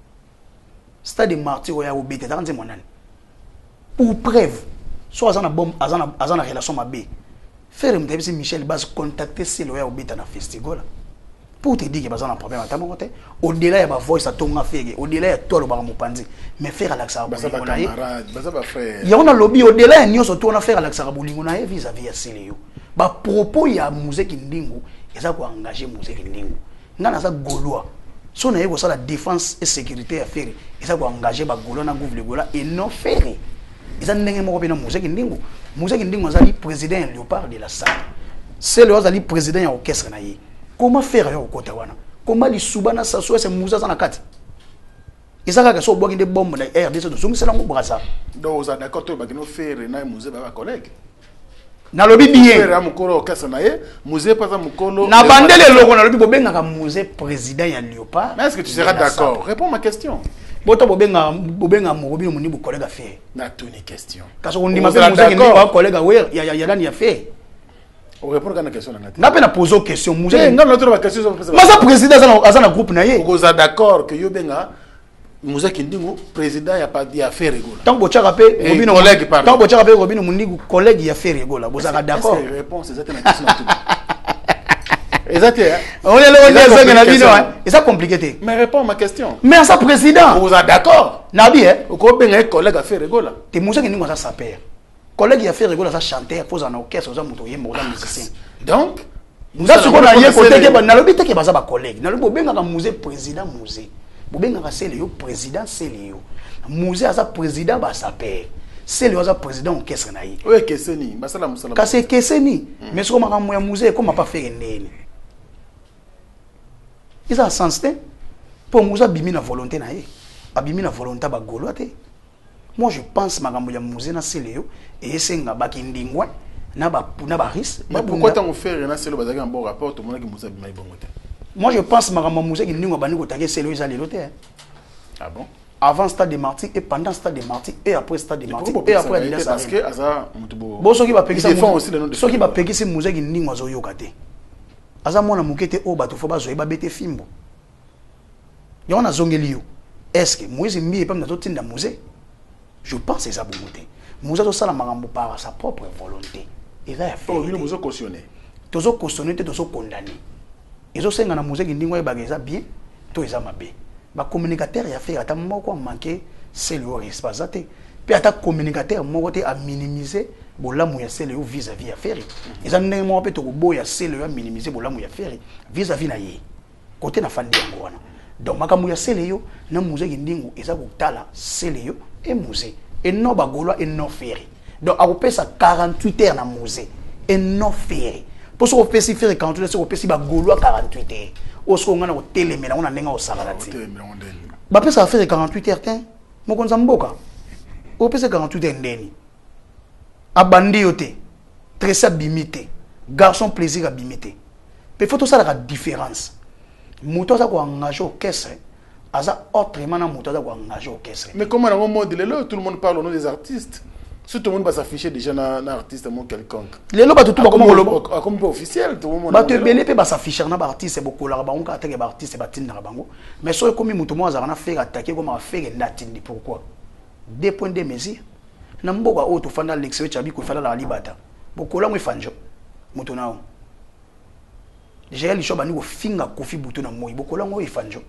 Stade martyr ya obete kanze manani. Pour preuve, so azana bombe azana relation mabe. Ferry m'a dit Michel Baz contacter Célio ya obete na festival. Pour te dire que bazana problème à ta côté, au-delà ya ba voice à tonga Ferry, au-delà ya toi le ba mopanzi, mais faire Alexa Bolingo na ye. Bazaba frère. Il y a un lobby au-delà ya nyonso to na faire Alexa Bolingo na ye vis-à-vis ya Célio. Ba propos ya Muzeki Ndingu, eza ko engager Muzeki Ndingu. Ngana za Gaulois. So na yeko ça la défense et sécurité à Ferry, eza ko engager ba Gaulois na gouvernement Gaulois et non Ferry. Eza ndenge moko pe na Muzeki Ndingu. Muzeki Ndingu azali président ya Léopard de la salle. Célio azali président ya orchestre na ye. Comment faire au côté wana? Comment les soubana s'assoient c'est Moussa dans la carte? Et ça que so boire des bombes na RDC de Zoom c'est la mo brasa. Donc vous êtes d'accord que bagino Ferry na Moussa ba collègue. Na lobi bien. Ferry a mukolo orchestre na ye, Moussa pas za mukolo. Na bandele logo na lobi bobenga ka Moussa président ya Léopard. Mais est-ce que tu seras d'accord? Réponds ma question. Boto bobenga Morobi moni bo collègue a fait. Na toni question. Parce qu'on dit ma Moussa qui ba collègue a wer ya dani a fait. On répond à la question. Na pe na poser question Moussa. Non, l'autre question. Mais ça président azana groupe na ye. Vous êtes d'accord que yo benga Moussa Kindingo président ya pas ya faire rigola. Tant bo tchaka pe Robino collègue pardon. Tant bo tchaka pe Robino Mundigu collègue ya faire rigola. Vous êtes d'accord? Est-ce que réponse c'est la question tout. Exactement. On est là on est na bino hein. Et ça compliqué. Mais réponds à ma question. Mais ça président. Vous êtes d'accord? Nabi hein. Ko benga collègue à faire rigola. Te Moussa Kindingo ça s'appelle. Collègue qui a fait rigoler ça chanteur pose en orchestre aux amoutouillés morda musicien. Donc nous avons qu'on a yé côté que na lobi te ke baza ba collègue na lobi benga ka musée président musée bobenga ka Célio président Célio musée asa président ba s'appelle Célio asa président orchestre na yi oui keseni basala musala ka c'est keseni mais ce comme ka musée comment pas faire ndeni ils a sens te pour musée bimi na volonté na yi abimi na volonté ba Gaulois te. Moi je pense makambo ya musée na Célio et senga bakindingwa na ba ris. Mais pourquoi tant faire na Célio bazaki un bon rapport tout le monde qui musée bima ibongote. Moi je pense makambo musée kindingwa bani ko tangi Célio ezali lote. Ah bon? Avant Stade de Martyrs et pendant Stade de Martyrs et après Stade de Martyrs et après Adidas parce que aza mutubo. Bo soki ba pekisa défend aussi le nom de soki ba pekisa musée kindingwa zo yokate. Aza mwana mukete o bato fo bazo ba bete fimbo. Yona zongeli yo. Est-ce que Moïse mbi epam na totinda musée? Je pense que c'est ça pour monter. Nous avons ça par sa propre volonté. Il va faire. Oh, nous avons cautionné. Nous avons cautionné, nous avons condamné. Ils ont dit que nous avons bien, tout ça m'a bien. Le communicateur a fait un peu manqué, c'est le respect. Puis le communicateur a minimisé c'est le vis-à-vis à faire. Ils ont dit que c'est le minimisé vis-à-vis de côté de la famille. Donc, makambo ya Célio na musée Ndingu eza kutala Célio et musée et non ba Gaulois et non Ferry. Donc a opé ça 48 heures na musée et non Ferry. Pour so opé si Ferry 48 heures, so opé si ba Gaulois 48 heures. Osko ngana ko telemela ona nenga o sagalati. Ba pesa faire 48 heures tin. Mokonza mboka. Opé 48 heures ndeni. Abandi yote. Tressa bimité. Garçon plaisir à bimité. Mais faut tout ça la différence. Moutoza ko engagé au caisse aza autrement na moutoza ko engagé au caisse. Mais comment on modèle là tout le monde parle au nom des artistes. Si tout le monde va s'afficher déjà un artiste quelconque. Les loba tout ba comme officiel tout le monde. Ba te belé pe ba s'afficher na ba artiste beaucoup la ba on ka te ba artiste ba tinna ba bango. Mais so comme mouto mo azana faire attaquer comme a faire ndatindi pourquoi? Deux points de mesure. Na mboka o to fanda l'excès chabi ko fanda la libata. Beaucoup la mo fanjo. Mouto nao. Déjà les choses bani ko finga kofi buto na moyi bokola ngo ifanjo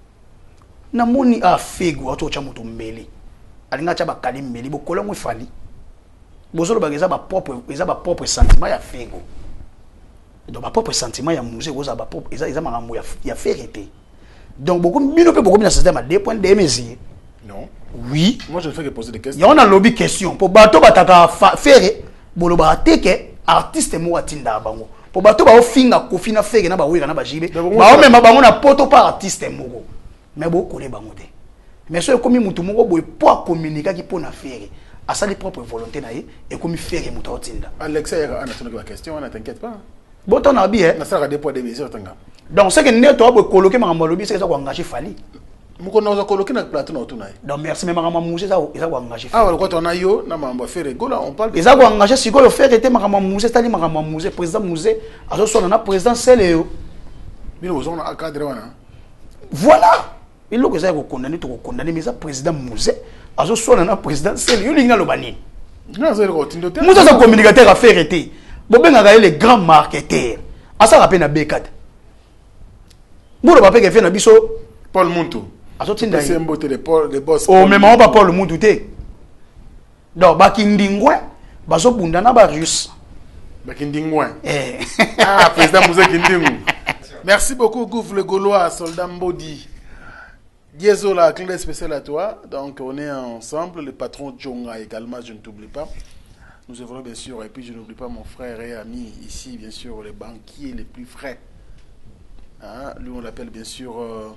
na moni a fego ato cha muto mbele alinga cha bakali mbele bokola ngo ifali bozolo bageza ba propre sentiment ya fego donc ba propre sentiment ya musée goza ba propre eza makambo ya vérité donc beaucoup bino pe beaucoup na système à 2 points de mesure non oui moi je ne fais que poser des questions y on a lobby question pour bato bataka faire boloba teke artiste mo atinda bango pour bato ba ofinga kofi na fege na ba wika na ba jibe ba o même bango na poto par artiste moko mais bo ko le bango te mais so ekomi mutu moko boy pour communiquer ki pour na fege à sa propre volonté na ye et comme fege mutu otinda Alexa ana tuna question on t'inquiète pas boto na bien na sara des poids des mesures tanga Donc c'est que neto a coloqué makambo lobi c'est ça ko engager Fali. Mukona oza coloquer na plateau na autour na. Donc merci mais makambo mousse ça ko engager. Ah ouais, quand on a yo na mambo faire rigola, on parle. Ça ko engager siko yo faire était makambo mousse tali makambo mousse président mousse azo sona na président Seleo. Bino ozona cadre wana. Voilà. Il faut que ça condamné to condamner mais ça président mousse azo sona na président Seleo linga lo banini. Non, c'est le rotin. Moussa c'est communicateur à faire été. Bobenga les grands marketeurs. Asa rappelle na B4. Bouro papa qui fait na biso Paul Muntu. Azotinda c'est mbote les boss. Oh mais on pas Paul Muntu té. Donc bakindingwe bazo bunda na ba russe. Bakindingwe. Ah président Moussa Kindingu. Merci beaucoup Gouf le Gaulois soldat Mbodi. Diezola, clin spécial à toi. Donc on est ensemble, le patron Djonga également, je ne t'oublie pas. Nous œuvrons bien sûr, et puis je n'oublie pas mon frère et ami ici, bien sûr, les banquiers les plus frais. Hein? Lui on l'appelle bien sûr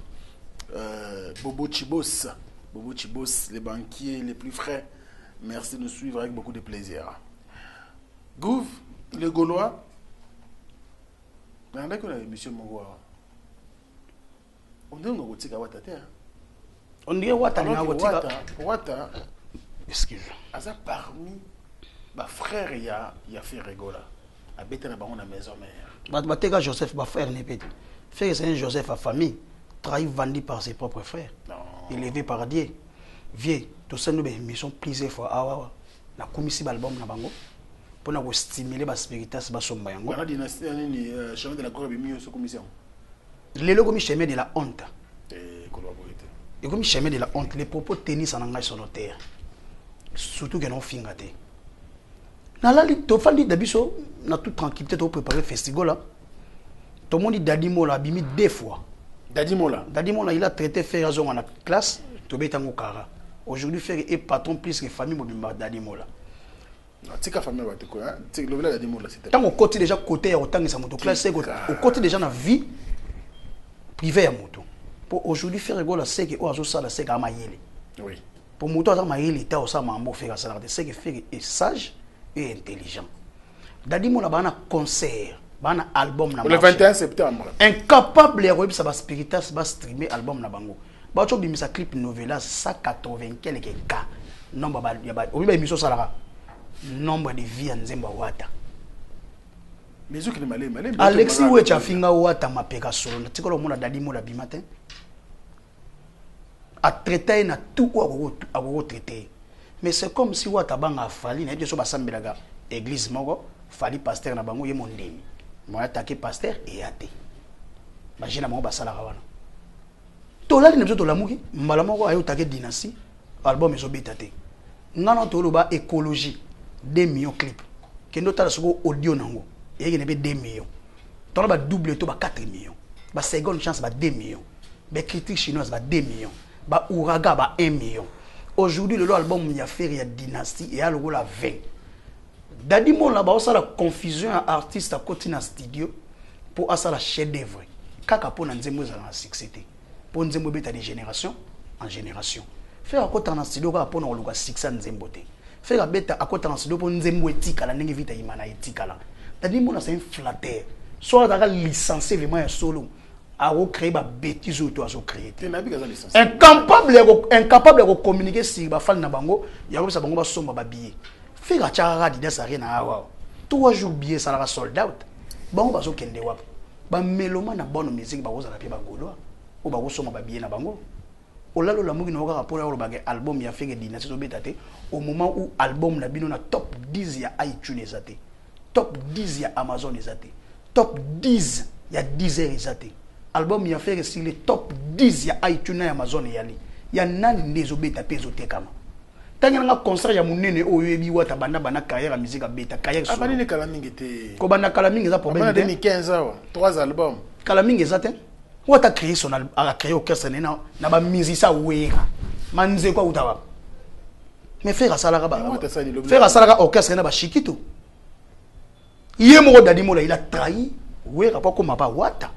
Bobo Chibos. Bobo Chibos, les banquiers les plus frais. Merci de nous suivre avec beaucoup de plaisir. Gouf, le Gaulois. On a monsieur Mongoa. On dirait qu'on a on dirait Wata. Wata. Excuse. Asa parmi ma frère il y a fait rigola. A bête na bango na maison mère. Bateka Joseph ba frère n'est pas. Frère c'est un Joseph à famille, trahi vendu par ses propres frères. Non. Élevé par Dieu. Vieux, tout ça nous mission plusieurs fois awa na komisi album na bango. Pour na stimuler ba spiritas ba somba yango. On a dynastie ni chemin de la gloire mieux ce commission. Les logos mi chemin de la honte. Et comme chemin de la honte, les propos tennis en anglais sur nos terres. Surtout que non fingaté. Na la li to fandi dabiso na toute tranquillité to préparer festival là. Tout le monde dit Dadi Mola bimi 2 fois. Dadi Mola il a traité faire en la classe to betango kara. Aujourd'hui faire est patron plus que famille mobimba Dadi Mola. Tika famille va te quoi hein? Le village Dadi Mola c'était. Tant au côté déjà côté autant que sa moto classe c'est au côté déjà na vie privée à moto. Pour aujourd'hui faire rigolo c'est que oazo sala c'est ka mayele. Oui. Pour moto ça mayele ta osa mambo faire ça c'est que faire est sage et intelligent. Dadi Mola bana concert, bana album na le 21 septembre. Incapable ya web ça va spiritas va streamer album na bango. Ba cho bimisa clip novelas 180 quelques cas. Nombre ba ya ba obi ba émission sala nombre de vie nzemba wata. Mais ce qui est malé. Alexis Wecha finga wata mapeka solo na tikolo mona Dadi Mola bi matin. A traiter na tout a traiter. Mais c'est comme si wata banga fali na yeso basambelaga église moko fali pasteur na bango ye mondemi. Moi attaquer pasteur et athée. Imagine mo basala wana. To la ni to la muki mbala moko ayo take dynastie album ezo betate. Ngana to lo ba écologie 2 millions clip. Kendo tala soko audio nango. Et il y a 2 millions. Tu as double to 4 millions. Ba seconde chance 2 millions. Ba critique chinoise 2 millions. Ba ouragan 1 million. Aujourd'hui le album il y a fait il y a dynastie et à le la 20. Dadi Mola ba ça la confusion à artiste à côté na studio pour ça la chef d'œuvre. Kaka pour nzembo za na succès. Pour nzembo beta de génération en génération. Faire à côté na studio ka pour na luka succès nzembo te. Faire beta à côté na studio pour nzembo etika la ndenge vita imana etika la. Dadi Mola c'est un flatteur. Soit d'avoir licencié vraiment un solo. A recréer ba bêtise ou toi créer. Incapable de communiquer sur ba fan na bango, ya ko sa bango ba somba ba billet. Fika chara di desa rien na wa. 3 jours billet ça la sold out. Bango ba so kende wa. Ba meloma na bonne musique ba ko za la pie ba golo. O ba ko somba ba billet na bango. O lalo la mugi na ka rapport ya ba album ya feke dynastie so betate au moment où album na bino na top 10 ya iTunes ezate. Top 10 ya Amazon ezate. Top 10 ya Deezer ezate. Album ya fait sur les top 10 ya iTunes et Amazon yali. Ya nani ndezo beta pezo tekama. Tanga nga concert ya munene oyo ebi wata banda bana carrière ya musique beta carrière solo. Abani ne kala mingi te. Ko banda kala mingi za problème. En 2015 awa, 3 albums. Kala mingi za te. Wata créer son a créer orchestre na ba musicien wera. Manze kwa utawa. Mais faire ça la ba. Faire ça la orchestre na ba shikito. Yemo Dadi Mola il a trahi wera pas comme ba wata.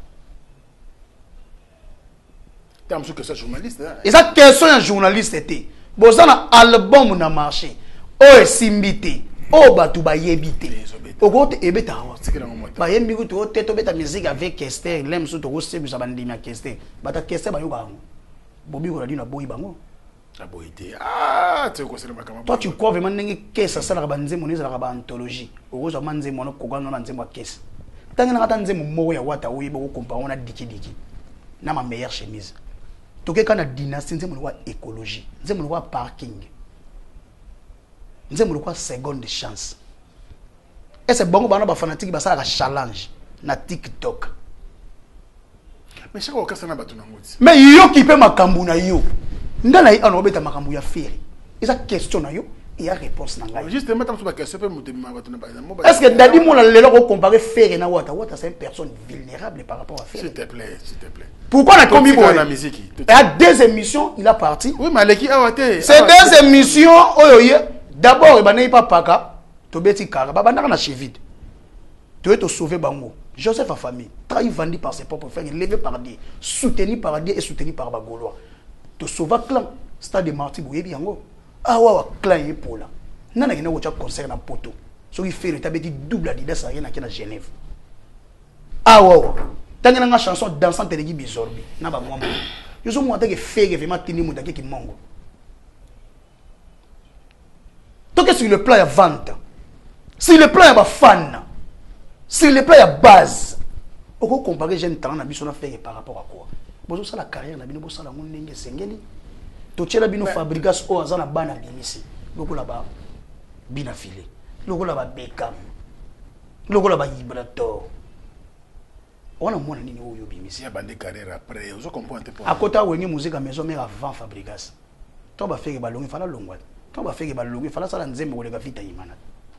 Que ce journaliste et ça question un journaliste était bozana album na marché o simbité oh bato bayebi te okote ebeta wa Sikira ngo moto. bayembi ko to te to beta musique avec Kester lem so to ko sebu sa bandina Kester bata Kester bayo bango bobi ko dina boyi bango La boité. Ah, tu sais c'est makama. toi tu crois vraiment ndenge kesa sala ka banze moneza la ka anthologie okozo manze mono ko ganga na nzembo kesa tanga na kata nzembo moko ya wata oyiba ko compare na diki na ma meilleure chemise toke kana dynastie nzembo wa écologie nzembo wa parking nzembo kwa seconde chance. Et c'est bon bana ba fanatique ba sala challenge na TikTok. Mais chaque fois ça na batu na ngoti. Mais yo qui peut makambu na yo. Ngala yi anobeta makambu ya feri. Esa question na yo, il y a réponse na ngai. Justement tam so ba question pe mutu ma batu na ba. Est-ce que dadi mo la lelo ko comparer feri na wata c'est une personne vulnérable par rapport à feri. S'il te plaît, s'il te plaît. Pourquoi on a commis pour la musique? Il y a 2 émissions, il a parti. Oui, mais Aleki awate. Ces 2 émissions oyoye d'abord e banai pa paka Tobeti Kara, Babanda na chevide. Tu veux te sauver Bango. Joseph a famille, trahi vendu par ses propres frères, levé par Dieu, soutenu par Dieu et soutenu par Bagolois. Te sauver clan, stade de Marty Bouye Biango. Ah ouais, clan est pour là. Nana qui n'a pas concert dans Poto. Ce qui fait le tabeti double à Didas à Genève. Ah ouais, tant que la chanson dansante de Guy Bizorbi, n'a pas moi. Je suis moi qui fait vraiment tenir mon qui mongo. Donc sur le plan de vente. Si le plan est fan, si le plan est base, on peut comparer jeune talent na biso na faire par rapport à quoi? Bozo ça la carrière na bino bozo la ngenge sengeli. To tchela bino fabrikas o azana bana bimisi. Loko la ba bina filé. Loko la ba Beckham. Loko la ba Ibrator. On a mona nini oyo bimisi. Ya bande carrière après, on comprend te pour. À côté wenge musique à maison mais avant fabrikas. To ba faire ba longi fala longwa. To ba faire ba longi fala sala nzembe ko le ka vita yimana.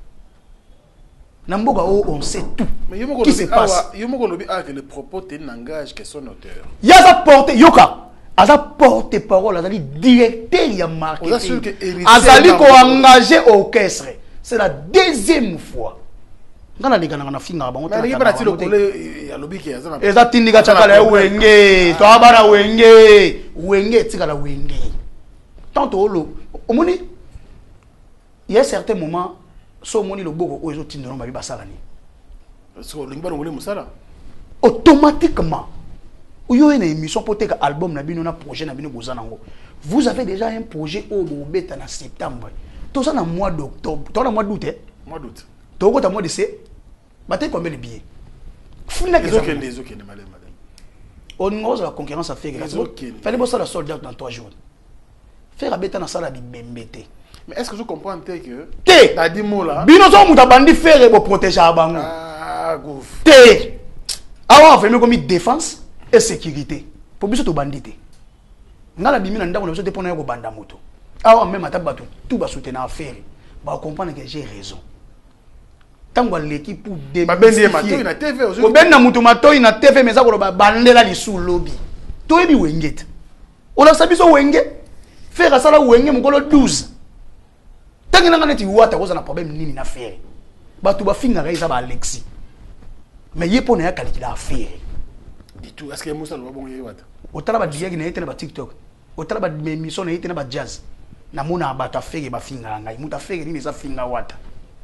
Namboka on sait tout. Mais qui se passe. Que le propos n'engage que son auteur. Il y a sa porte, Yoka. A sa porte-parole, a sa directeur, il y a marketing. A sa ko engagé au orchestre. C'est la 2e fois. Ngana les gars na finga bango. Mais il va tirer le collé ya lobi ki azana. Eza tindika chakala wenge. To abana wenge. Wenge tikala wenge. Tant olo. Omoni. Il y a certains moments so moni loboko o ezo tindona ba basalani so lingba ngole musala automatiquement uyo ene émission pour teka album na bino na projet na bino bozanango vous avez déjà un projet au bobeta na septembre tout ça na mois d'octobre tout na mois d'août mois d'août to ko ta mois de C baté combien de billets funa que ça les autres madame on ngoza la concurrence à faire fallait bosser la sold out dans 3 jours faire abeta na sala bibembete. Mais est-ce que je comprends que Té t'as dit mot là bino so muta bandi faire pour protéger abango. Ah gouf. Té awa fait comme défense et sécurité. Pour biso to bandité. Ngala bimi na ndako na biso te pona ko banda moto. Awa même ata bato tout ba soutenir affaire. Ba comprendre que j'ai raison. Tango l'équipe pour démystifier. Ba bendi mato na TV aujourd'hui. Ko benna mutu mato na TV mais ça ko ba bandela li sous lobby. To ebi wengete. Ola sabiso wenge. Faire ça la wenge mukolo 12. Tant que tu as un problème ni na faire. Ba tu ba finga raisa ba Alexis. Mais yé pona ya calculer affaire. Dis tout, est-ce que Moussa lo bon yé wata? Otala ba diag na na ba TikTok. Otala ba émission na na ba jazz. Na mona ba ta faire ba finga ngai. Muta faire ni za finga wata.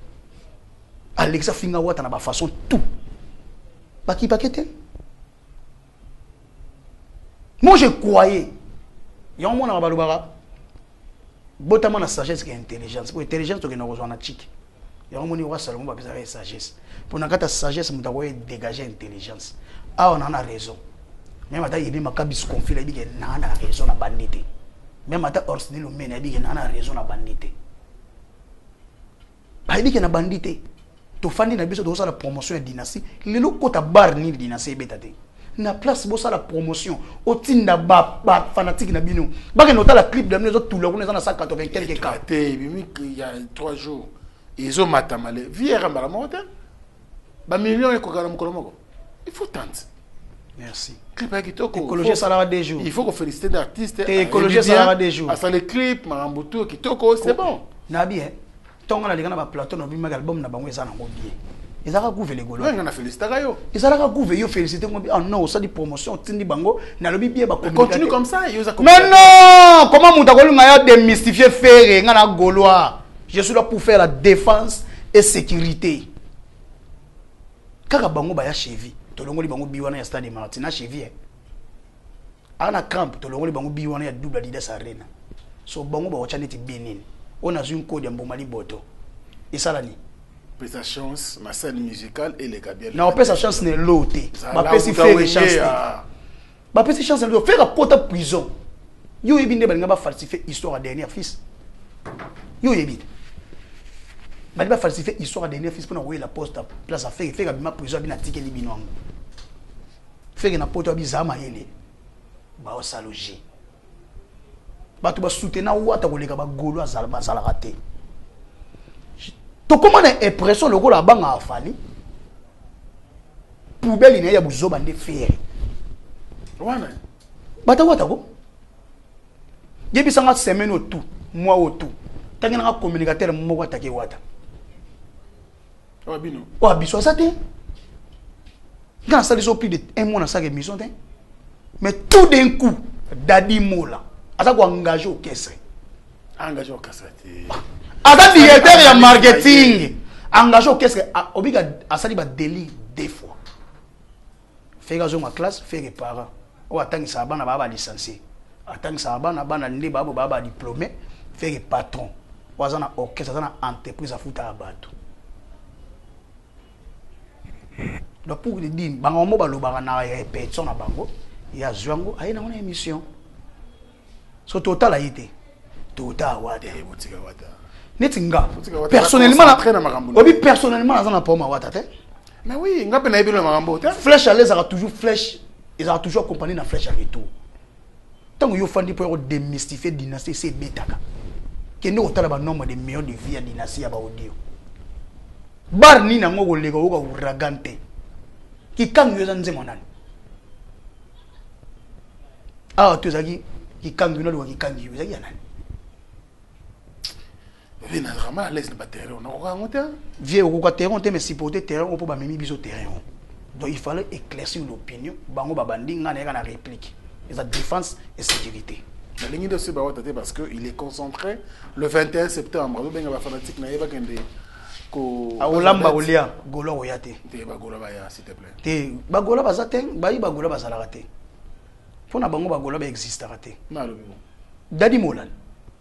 Alexis finga wata na ba façon tout. Ba ki pakete. Moi je croyais. Yon mona ba lubara. Botama na sagesse qui est intelligence. Pour intelligence, tu as besoin de chic. Il y a un moment où Salomon va besoin de sagesse. Pour la sagesse, tu dois dégager intelligence. Ah, on a raison. Même si il y a un cabis conflit, il y a raison à banditer. Même si il y a raison à banditer. Il y a banditer. Tu fais la promotion de dynastie. Les locaux ta barre ni dynastie bétate. Na place bossa la promotion au tinda ba fanatique na bino ba que nota la clip de nous tout le monde dans 180 quelques cas il y a 3 jours ils ont matamale viera mbala mota ba millions et kokala mkolomoko il faut tenter. Merci. Clip avec kitoko écologie ça va des jours il faut qu'on féliciter d'artistes écologie ça va des jours à ça les clips marambuto kitoko c'est bon na bien tonga na lingana ba plateau na bima album na bango ezana ngo bien. Ils ont gouvé les Gaulois. Ils ont félicité Gayo. Ils ont gouvé, ils ont félicité. Ah non, ça dit promotion, tindi bango. Na lobi bien ba continue comme ça. Mais non, comment Moutagolo m'a démystifié faire ngana Gaulois. Je suis là pour faire la défense et sécurité. Kaka bango baya chevi, tolongoli bango biwana ya stade Martina chevi. Ana camp tolongoli bango biwana ya double Adidas Arena. So bango ba wachane ti Benin. On a une code ya Mbomali Boto. Et ça là ni. Sa chance, ma scène musicale et les gabiels. Non, sa chance n'est l'autre. Ma pesi fait chance. Ma pesi chance n'est l'autre. Faire un pote à prison. Yo ebinde ba ngaba falsifier histoire à dernier fils. Yo ebinde. Ba ba falsifier histoire à dernier fils pour envoyer la poste place à faire ma prison bina ticket li binwango. Faire na pote bizama yele. Ba o saloger. Ba tu ba soutenir wata koleka ba golo azala raté. To comment une impression le gars la banque a fallu poubelle il y a besoin de faire wana bata wata ko yebi sanga semaine au tout mois au tout tangi na communicateur moko atake wata wabino wa biso ça te quand ça les plus de un mois dans sa émission mais tout d'un coup Dadi Mola asa ko engagé au caisse engagé au caisse Ada directeur ya marketing engagé qu'est-ce que obiga asali ba délit deux fois fait gazo ma classe fait que parents o atangi sa bana baba licencié atangi sa bana ndi baba diplômé fait que patron wazana orchestre zana entreprise a futa abato donc pour le dire bango mo balobaka na répétition na bango ya zwango ayina na émission so total a été total wada botika wada Netinga. Personnellement, personnellement, mais oui, nga pe na ebilo makambo te. Flèche à l'aise a toujours flèche, ils ont toujours accompagné la flèche à retour. Tant que yo fandi pour démystifier dynastie c'est betaka. Que nous otala ba nombre de millions de vies à dynastie ya ba audio. Bar ni na ngo lega o ka uragante. Ki kangu yo zanze monani. Ah tu zaki ki kangu no lo ki kangu yo zaki yanani. Viens vraiment à l'aise de terrain, on a un terrain. Viens au terrain, mais si pour terrain, on peut pas même biso terrain. Donc il fallait éclaircir l'opinion. Bango babandi ngana na réplique. La défense et sécurité. La ligne de ce barote parce que il est concentré le 21 septembre. Nous benga ba fanatique na yeba kende ko Olamba olia golo oyate. Te ba golo ba ya s'il te plaît. Te ba golo ba zaten, ba yi ba golo ba zala raté. Pona bango ba golo ba existe raté. Na lo. Dadi Molan.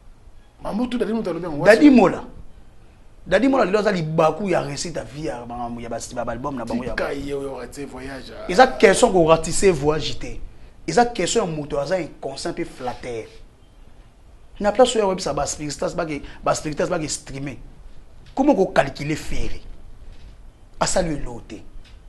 Dadi Mola. Dadi Mola lelo zali baku ya récite vie ya bango ya basi ba album na bango ya. Voyage. Ils a question ko ratisser voyage té. Ils a question moto aza inconscient pe flatteur. Na place sur web ça ba spiritas ba streamer. Comment ko calculer faire? A saluer loté.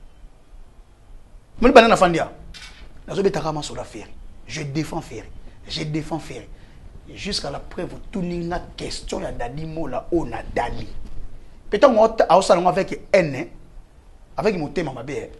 Mon banana fandia. Nazo betaka ma sur la faire. Je défends faire. Je défends faire. Jusqu'à la preuve, tout la question ya Dadi Mola on a Dali. Peut-être on a salon avec N, avec mon thème ma belle.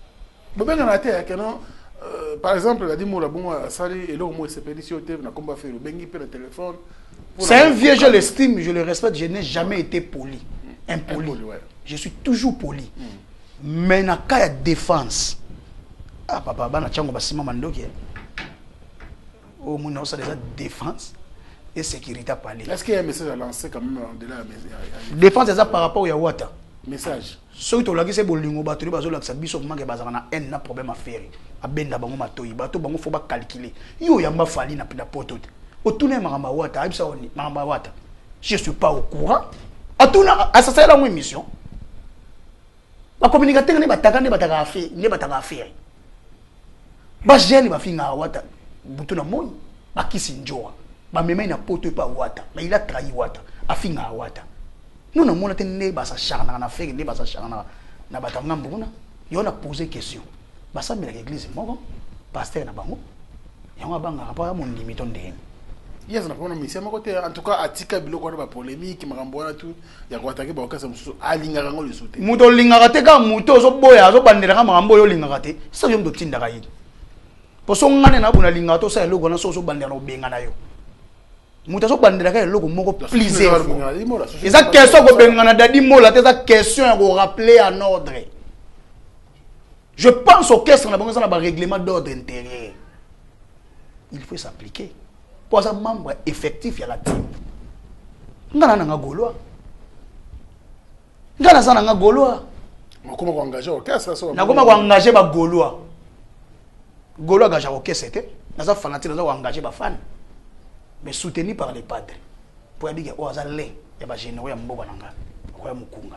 Par exemple, Dadi Mola bon sali et là moi c'est pédition thème na combat faire bengi pe le téléphone. C'est un vieux, je l'estime, je le respecte, je n'ai jamais été poli, impoli. Ouais. Je suis toujours poli. Mais na cas de défense. Ah papa bana chango basima mandoki. Oh mon non ça déjà défense. Et sécurité à parler. Est-ce qu'il y a un message à lancer quand même de la défense c'est ça par rapport à Wata. Message. Ceux qui ont la c'est bolingo bateau bazo la ça biso manque bazana na un problème à faire. A benda bango matoyi bateau bango faut pas calculer. Yo yamba fali na poto. Otuna mama Wata abisa oni mama Wata. Je suis pas au courant. Atuna asasa la émission. Ba communicateur ne bataka affaire. Ba jeune ba finga Wata. Butuna moi ba kisinjoa. Ba mema ina poto pa Wata, mais il a trahi Wata, a finga Wata. Nous na mona te ne ba sa charna na faire ne ba sa charna na batanga mbuna. Yo na poser question. Ba sa mela l'église moko, pasteur na bango. Ya nga banga rapport mon limite ndeni. Yes na pona mission moko te en tout cas atika biloko na ba polémique makambo na tout ya ko atake ba okasa mususu alinga ngo le soute. Muto linga te ka muto zo boya zo bandela ka makambo yo linga te. Ça yo ndo tinda ka yi. Poso ngane na buna linga to sa eloko na so bandela no benga na yo. Mutaso bandela ka eloko moko plaisir. Eza question ko bengana Dadi Mola te eza question ya ko rappeler en ordre. Je pense au caisse na bango ça na ba règlement d'ordre intérieur. Il faut s'appliquer. Pour un membre effectif ya la team. Ngana na goloa. nga naza nanga Gaulois. Nakoma ko engager orchestre ça. Nakoma ko engager ba Gaulois. Gaulois engagé orchestre c'était. Naza fanatique naza ko engager ba fan. Mais soutenu par les padres. Pour dire que oh azalé ya ba généraux ya mboka nanga. Ko ya mukunga.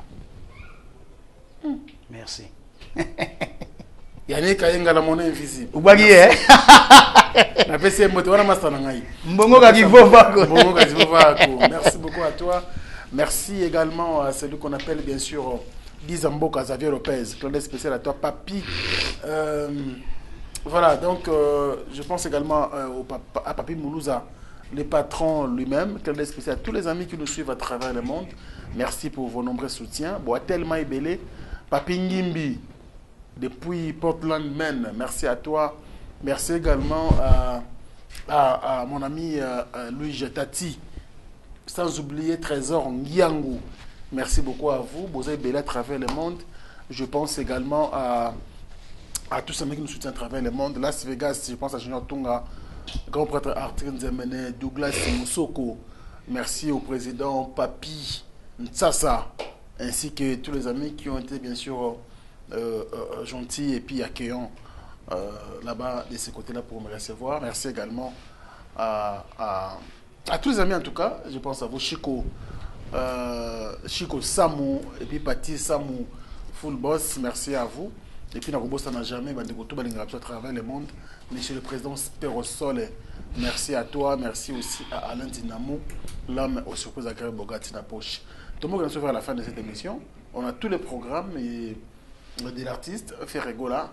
Merci. Yannick Kayenga la monnaie invisible. Ubagi Na pesi moto wana masana ngai. Mbongo ka kivova ko. Mbongo ka kivova ko. Merci beaucoup à toi. Merci également à celui qu'on appelle bien sûr Gizamboka Xavier Lopez. Claude spécial à toi Papi. Voilà, donc je pense également à Papi Moulouza, le patron lui-même. Claude spécial à tous les amis qui nous suivent à travers le monde. Merci pour vos nombreux soutiens. Bon, tellement ébélé. Papi Ngimbi depuis Portland, Maine. Merci à toi. Merci également à mon ami Louis Jetati. Sans oublier Trésor Ngiangu. Merci beaucoup à vous. Vous avez belé à travers le monde. Je pense également à tous ceux qui nous soutiennent à travers le monde. Las Vegas, je pense à Junior Tunga, grand prêtre Arthur Nzemene, Douglas Moussoko. Merci au président Papi Ntsasa, ainsi que tous les amis qui ont été bien sûr gentils et puis accueillants là-bas de ce côté-là pour me recevoir. Merci également à tous les amis en tout cas. Je pense à vous, Chico Samou et puis Pati Samou Full Boss. Merci à vous. Et puis Narobosa n'a jamais à travers le monde. Monsieur le président Perosole, merci à toi. Merci aussi à Alain Dinamo, l'homme aux surprises agréables Bogati na poche. Tout le monde va vers la fin de cette émission. On a tous les programmes et de l'artiste Ferregola.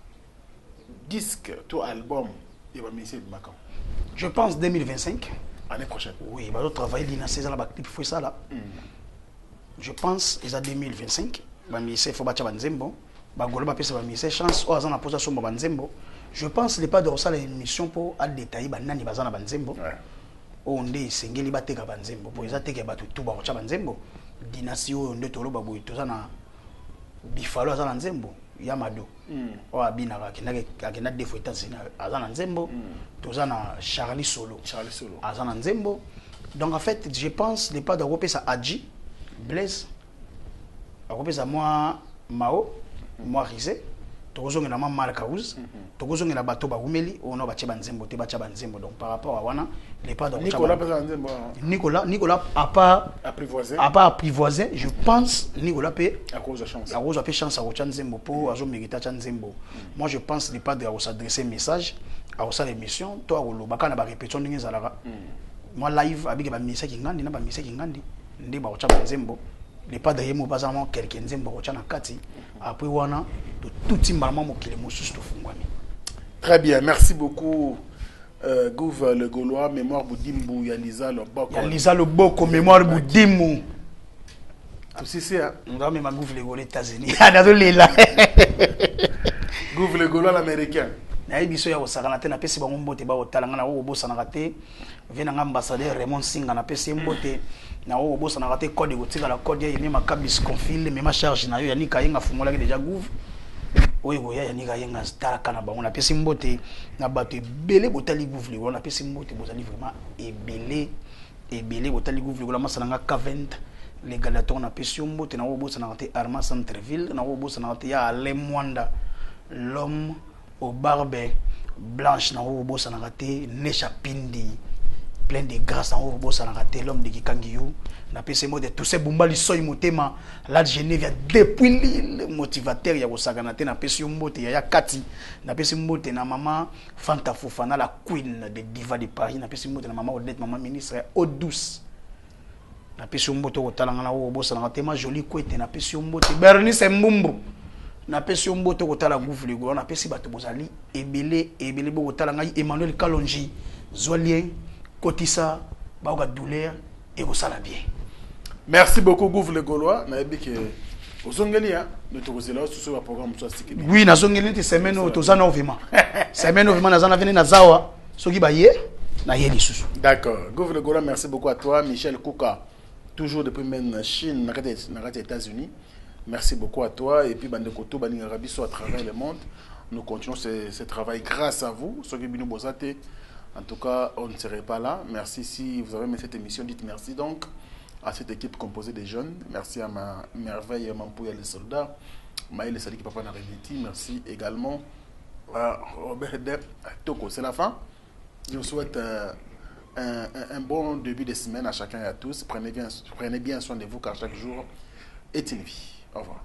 Disque, tout album, il va ministère de Macan. Je pense 2025. Année prochaine. Oui, il va travailler dans ces ans-là, il faut ça là. Je pense que c'est 2025. Il faut battre Banzembo. Chance, je pense qu'il pas de ça l'émission pour détailler Banani Bazana Banzembo. On est singeli bateka Banzembo. Pour les attaques, tout barocha Banzembo. Dynastie, on est tout le babou, tout ça na Bifalo Azana Nzembo. Yamado. O abina akina defo États-Unis Azana Nzembo. Tout ça na Charlie Solo. Azana Nzembo. Donc en fait, je pense les pas de repérer ça Adji, Blaise. Repérer ça moi Mao. Moi Rizé, Togozong na Malkaouz, Togozong na bateau Baoumeli, on a battu Banzembo, Tebacha Banzembo. Donc par rapport à Wana, les pas de Nicolas a pas apprivoisé, je pense Nicolas peut à cause de chance. À cause de chance à Ochanzembo pour Azo Mérita Chanzembo. Moi je pense les pas de s'adresser message à ça l'émission, toi au Bakana ba répétition de Zalara. Moi live avec ba message qui ngandi na ba message qui ngandi, ndé ba Ocha Banzembo. Les pas derrière moi, pas avant quelqu'un Nzembo Ochana Kati. Après, on a tout petit maman qui est moussous de Fungwami. Très bien, merci beaucoup, Gouv le Gaulois, mémoire Boudimbu, Yaliza le Boko. Yaliza le Boko, mémoire Boudimbu. Tout c'est ça. On va même Gouv le Gaulois États-Unis. Ah, désolé là. Gouv le Gaulois l'américain. naye biso ya kosakana te napesi bango mbote baotalanga na okobosanaka te vie nanga ambassadeur Raymond Singa napesi ye mbote na okobosanaka te code ekotikala code ya yemi makabis confile mema charge na yo yanika yenga fungolaki deja gouv oyo koya yanika yenga talaka na bango napesi mbote na bato ebele botali gouv likolo napesi mbote bozali vraiment ebele botali gouv likolo masalanga K20 les galatons napesi mbote na okobosanaka te Armand Centreville na okobosanaka te ya Alain Mwanda l'homme au barbe blanche na robo sanakate Nesha Pindi plein de grâce na robo sanakate l'homme de Kikangiyo na pese mode tout ces bumbali soy motema la Genève depuis l'île motivateur ya kosakanate na pese mbote ya kati na pese mbote na maman Fanta Fofana la queen de diva de Paris na pese mbote na maman Odette maman ministre eau douce na pese mbote ko talanga na robo sanakate ma jolie kwete na pese mbote Bernice Mbumbu na pesi mboto kotala gouv le gouv na pesi bato bozali ebele bo kotala ngai Emmanuel Kalonji Zolien Kotisa baoka douleur et kosala bien. Merci beaucoup Gouv le Gaulois na ebike ozongeli ya ne tokozela sur ce programme so asiki. Oui na zongeli te semaine tozana ovima. Semaine ovima na zana vene na zawa soki ba ye na ye lisusu. D'accord. Gouv le Gaulois, merci beaucoup à toi Michel Kouka toujours depuis même Chine na États-Unis. Merci beaucoup à toi et puis Bandekoto Baningarabi soit à travers le monde. Nous continuons ce travail grâce à vous. En tout cas, on ne serait pas là. Merci si vous avez aimé cette émission, dites merci donc à cette équipe composée des jeunes. Merci à ma merveille Mampouya les soldats, Maël Sadi qui papa n'a Reviti. Merci également à Robert Toko. C'est la fin. Je vous souhaite un bon début de semaine à chacun et à tous. Prenez bien soin de vous car chaque jour est une vie. Au revoir.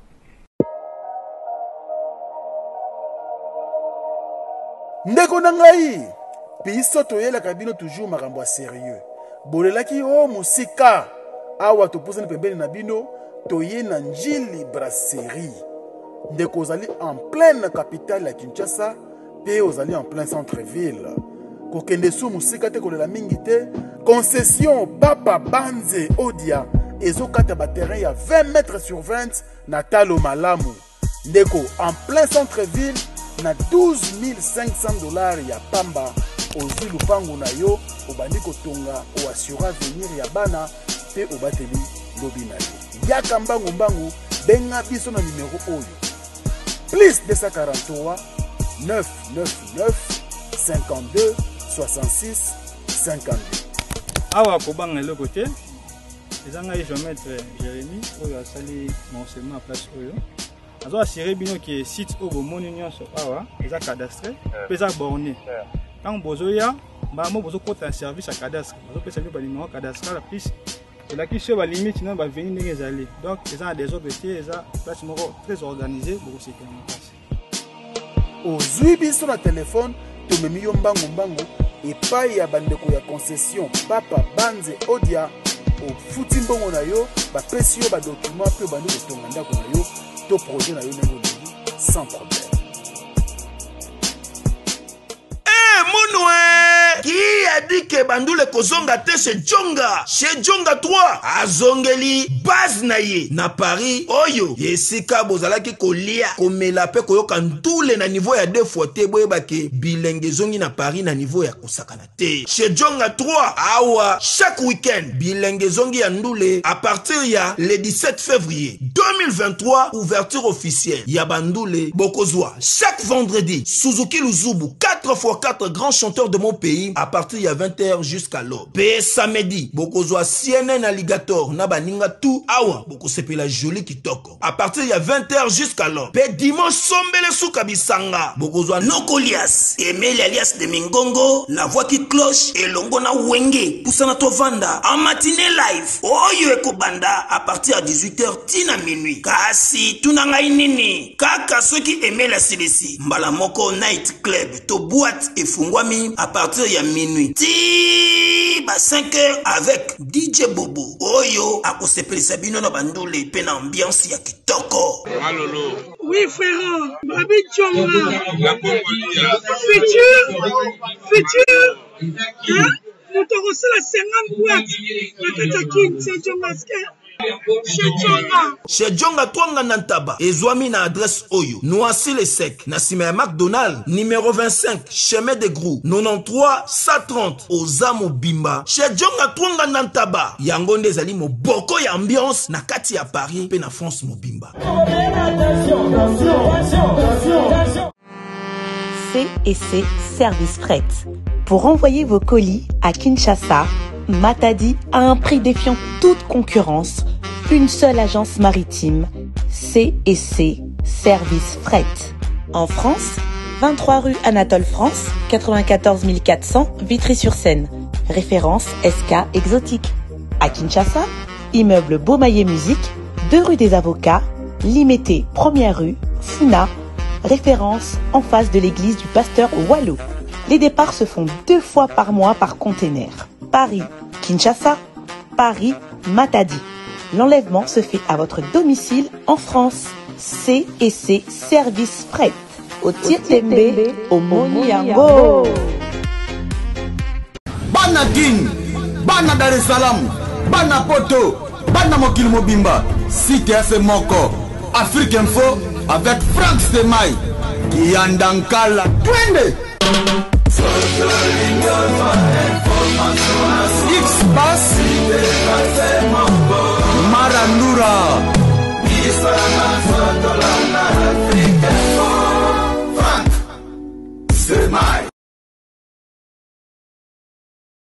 Ndeko nangai biso toyelaka bino toujours makambo sérieux bolelaki o musika awa topusani pembeni na bino toye na Njili Brasserie ndeko ozali en pleine capitale ya Kinshasa pe ozali en plein centre-ville kokende su musika te kolela mingi te concession Papa Banze Odia ezokata ba terrain ya 20 mètres sur 20 na talo malamu ndeko en plein centre-ville na 12 500 $, ya pamba ozwi lupango na yo obandi kotonga oassura venir ya bana pe obateli lobi na yo yaka mbangu benga biso na numero oyo plus 243 999 52 66 52 awa kobanga eloko te eza ngai géomètre Jérémy oyo asali monsement à place oyo azo assuré bino ke site oyo bomoni nyonso awa eza cadastre mpe eza borné ntango bozoya mbamo bozokota service ya cadastre bazopesa bino banimero cadastral plus elakisi oyo balimite nano baveni ndenge ezali donc eza na désordre te eza place moko très organisé bokosekela makasi ozwi biso na telefone tomemi yo mbangu epai ya bandeko ya concession Papa Banze Odia ofuti mbongo na yo bapesi yo badocument mpe obandi kotonga ndako na yo to projet na yo ndenge olingi sans problème. Qui a dit que Bandoule kozonga te chez Djonga 3 azongeli base na ye na Paris oyo yesika bozalaki kolia komela pe koyoka ntule na niveau ya 2 fois te boyebake bilenge zongi na Paris na niveau ya kosakana te chez Djonga 3 awa chaque week-end bilenge zongi ya ndule à partir ya le 17 février 2023 ouverture officielle ya Bandoule bokozwa chaque vendredi Suzuki Luzubu 4x4 grands chanteurs de mon pays à partir de 20h jusqu'à l'aube. Pe samedi, bokozwa CNN Alligator na baninga tout awa bokosepela joli kitoko. À partir de 20h jusqu'à l'aube. Pe dimanche sombele suka bisanga bokozwa Nokolias, Emile alias de Mingongo, la voix qui cloche et longo na wenge pusana tovanda en matinée live. Oyo ekobanda à partir de 18h tina minuit. Kasi tunanga inini kaka soki Emile asilesi mbala moko night club to boîte et fungwami à partir de minuit. Ti ba 5h avec DJ Bobo. Oyo akosepelisa bino na Bandoule pe na ambiance ya kitoko. Malolo. Oui frère, Babi Djonga. Futur. Hein? Nous te reçons la 50 boîtes. La Katakin, c'est Djonga. Chez Djonga Twanga Nantaba, ezwami na adresse Oyo, Noisy le Sec, na sima McDonald, numéro 25, chemin de Grou, 93 130, Ozamo Bimba. Chez Djonga Twanga Nantaba, yangonde zali mo boko ya ambiance na kati ya Paris, pe na France Mobimba. C&C Service Fret. Pour envoyer vos colis à Kinshasa, Matadi à un prix défiant toute concurrence, une seule agence maritime, C&C Service Fret. En France, 23 rue Anatole France, 94 400 Vitry-sur-Seine. Référence SK Exotique. À Kinshasa, immeuble Beaumaillé Musique, 2 rue des Avocats, Limité, 1er rue, Funa. Référence en face de l'église du pasteur Wallo. Les départs se font 2 fois par mois par container. Paris, Kinshasa, Paris, Matadi. L'enlèvement se fait à votre domicile en France. C&C Service Fret. Au Tietembe, au Moniango. Bana King, Bana Dar es Salaam, Bana Poto, Bana Mokil Mobimba, Cité Moko, Afrique Info avec Frank Stemai, Kiandankala, Twende. X-Bass, Marandura, Frank Stemai.